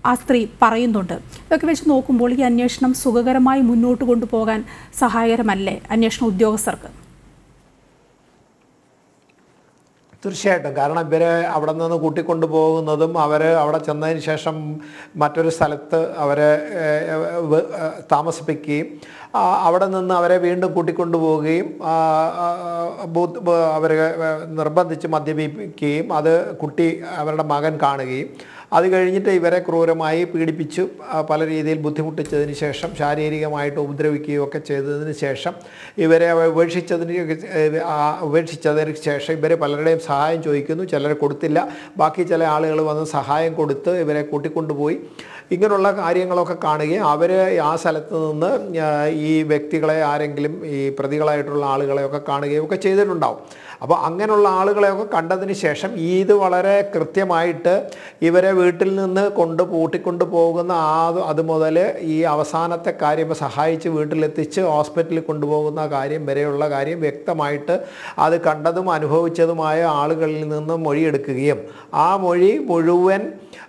ആ സ്ത്രീ പറയുന്നുണ്ട്. ഇതൊക്കെ വെച്ച് നോക്കുമ്പോൾ ഈ അന്വേഷണം സുഖകരമായി മുന്നോട്ട് കൊണ്ടുപോകാൻ സഹായകരമല്ലേ അന്വേഷണ ഉദ്യോഗസ്ഥർക്ക്?
തീർച്ചയായിട്ടും. കാരണം ഇവരെ അവിടെ നിന്ന് കൂട്ടിക്കൊണ്ടു പോകുന്നതും അവർ അവിടെ ചെന്നതിന് ശേഷം മറ്റൊരു സ്ഥലത്ത് അവരെ താമസിപ്പിക്കുകയും അവിടെ നിന്ന് അവരെ വീണ്ടും കൂട്ടിക്കൊണ്ടു പോവുകയും അവരെ നിർബന്ധിച്ച് മദ്യപിക്കുകയും അത് കുട്ടി അവരുടെ മകൻ കാണുകയും അത് കഴിഞ്ഞിട്ട് ഇവരെ ക്രൂരമായി പീഡിപ്പിച്ചു പല രീതിയിൽ ബുദ്ധിമുട്ടിച്ചതിന് ശേഷം ശാരീരികമായിട്ട് ഉപദ്രവിക്കുകയും ഒക്കെ ചെയ്തതിന് ശേഷം ഇവരെ ഉപേക്ഷിച്ചതിന് ഉപേക്ഷിച്ചതിന് ശേഷം ഇവർ പലരുടെയും സഹായം ചോദിക്കുന്നു. ചിലർ കൊടുത്തില്ല. ബാക്കി ചില ആളുകൾ വന്ന് സഹായം കൊടുത്ത് ഇവരെ കൂട്ടിക്കൊണ്ടുപോയി. ഇങ്ങനെയുള്ള കാര്യങ്ങളൊക്കെ കാണുകയും അവർ ആ സ്ഥലത്ത് നിന്ന് ഈ വ്യക്തികളെ ആരെങ്കിലും ഈ പ്രതികളായിട്ടുള്ള ആളുകളെയൊക്കെ കാണുകയും ഒക്കെ ചെയ്തിട്ടുണ്ടാവും. അപ്പോൾ അങ്ങനെയുള്ള ആളുകളെയൊക്കെ കണ്ടതിന് ശേഷം ഇത് വളരെ കൃത്യമായിട്ട് ഇവരെ വീട്ടിൽ നിന്ന് കൊണ്ട് കൂട്ടിക്കൊണ്ടു പോകുന്ന ആ അത് മുതൽ ഈ അവസാനത്തെ കാര്യം സഹായിച്ച് വീട്ടിലെത്തിച്ച് ഹോസ്പിറ്റലിൽ കൊണ്ടുപോകുന്ന കാര്യം വരെയുള്ള കാര്യം വ്യക്തമായിട്ട് അത് കണ്ടതും അനുഭവിച്ചതുമായ ആളുകളിൽ നിന്ന് മൊഴിയെടുക്കുകയും ആ മൊഴി മുഴുവൻ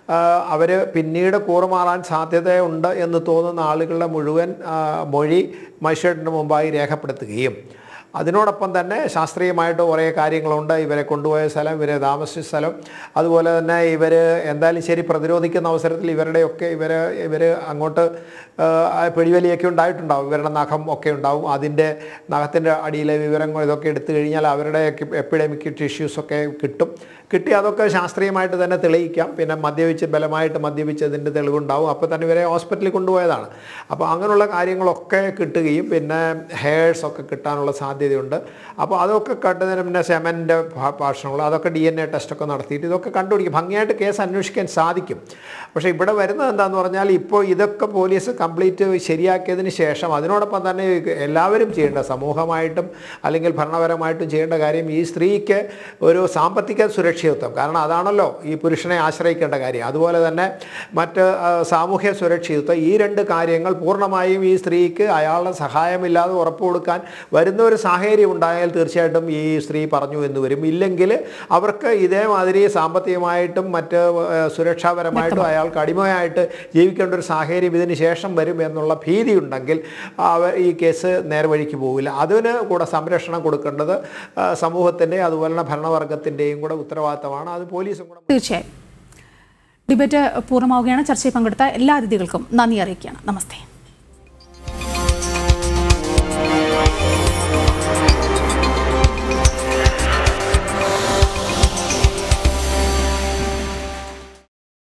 അവർ പിന്നീട് കൂറുമാറാൻ സാധ്യതയുണ്ട് എന്ന് തോന്നുന്ന ആളുകളുടെ മുഴുവൻ മൊഴി മജിസ്ട്രേറ്റിന് മുമ്പായി രേഖപ്പെടുത്തുകയും അതിനോടൊപ്പം തന്നെ ശാസ്ത്രീയമായിട്ട് കുറേ കാര്യങ്ങളുണ്ട്. ഇവരെ കൊണ്ടുപോയ സ്ഥലം, ഇവരെ താമസിച്ച സ്ഥലം, അതുപോലെ തന്നെ ഇവർ എന്തായാലും ശരി പ്രതിരോധിക്കുന്ന അവസരത്തിൽ ഇവരുടെയൊക്കെ ഇവർ ഇവർ അങ്ങോട്ട് പിടിവലിയൊക്കെ ഉണ്ടായിട്ടുണ്ടാവും. ഇവരുടെ നഖം ഒക്കെ ഉണ്ടാവും. അതിൻ്റെ നഖത്തിൻ്റെ അടിയിലെ വിവരങ്ങൾ ഇതൊക്കെ എടുത്തു കഴിഞ്ഞാൽ അവരുടെ എപ്പിഡമിക് ടിഷ്യൂസൊക്കെ കിട്ടും. കിട്ടി അതൊക്കെ ശാസ്ത്രീയമായിട്ട് തന്നെ തെളിയിക്കാം. പിന്നെ മദ്യപിച്ച് ബലമായിട്ട് മദ്യപിച്ചതിൻ്റെ തെളിവുണ്ടാവും. അപ്പോൾ തന്നെ ഇവരെ ഹോസ്പിറ്റലിൽ കൊണ്ടുപോയതാണ്. അപ്പോൾ അങ്ങനെയുള്ള കാര്യങ്ങളൊക്കെ കിട്ടുകയും പിന്നെ ഹെയർസൊക്കെ കിട്ടാനുള്ള സാധ്യതയുണ്ട്. അപ്പോൾ അതൊക്കെ കണ്ടതിന് പിന്നെ സെമൻ്റെ ഭാഷണങ്ങൾ അതൊക്കെ ഡി എൻ എ ടെസ്റ്റൊക്കെ നടത്തിയിട്ട് ഇതൊക്കെ കണ്ടുപിടിക്കും. ഭംഗിയായിട്ട് കേസ് അന്വേഷിക്കാൻ സാധിക്കും. പക്ഷേ ഇവിടെ വരുന്നത് എന്താണെന്ന് പറഞ്ഞാൽ ഇപ്പോൾ ഇതൊക്കെ പോലീസ് കംപ്ലീറ്റ് ശരിയാക്കിയതിന് ശേഷം അതിനോടൊപ്പം തന്നെ എല്ലാവരും ചെയ്യേണ്ട സമൂഹമായിട്ടും അല്ലെങ്കിൽ ഭരണപരമായിട്ടും ചെയ്യേണ്ട കാര്യം ഈ സ്ത്രീക്ക് ഒരു സാമ്പത്തിക സുരക്ഷിതത്വം. കാരണം അതാണല്ലോ ഈ പുരുഷനെ ആശ്രയിക്കേണ്ട കാര്യം. അതുപോലെ തന്നെ മറ്റ് സാമൂഹ്യ സുരക്ഷിതത്വം, ഈ രണ്ട് കാര്യങ്ങൾ പൂർണ്ണമായും ഈ സ്ത്രീക്ക് അയാളുടെ സഹായമില്ലാതെ ഉറപ്പ് കൊടുക്കാൻ വരുന്ന ഒരു സാഹചര്യം ഉണ്ടായാൽ തീർച്ചയായിട്ടും ഈ സ്ത്രീ പറഞ്ഞു എന്ന് വരും. ഇല്ലെങ്കിൽ അവർക്ക് ഇതേമാതിരി സാമ്പത്തികമായിട്ടും മറ്റ് സുരക്ഷാപരമായിട്ടും അയാൾക്ക് അടിമയായിട്ട് ജീവിക്കേണ്ട ഒരു സാഹചര്യം ഇതിന് ശേഷം വരും എന്നുള്ള ഭീതി ഉണ്ടെങ്കിൽ അവർ ഈ കേസ് നേർവഴിക്ക് പോകില്ല. അതിന് കൂടെ സംരക്ഷണം കൊടുക്കേണ്ടത് സമൂഹത്തിൻ്റെ അതുപോലെ തന്നെ ഭരണവർഗത്തിൻ്റെയും കൂടെ ഉത്തരവാദിത്തമാണ്. അത് പോലീസും കൂടെ.
തീർച്ചയായും ഡിബേറ്റ് പൂർണ്ണമാവുകയാണ്. ചർച്ചയിൽ പങ്കെടുത്ത എല്ലാ അതിഥികൾക്കും നന്ദി അറിയിക്കുകയാണ്. നമസ്തേ.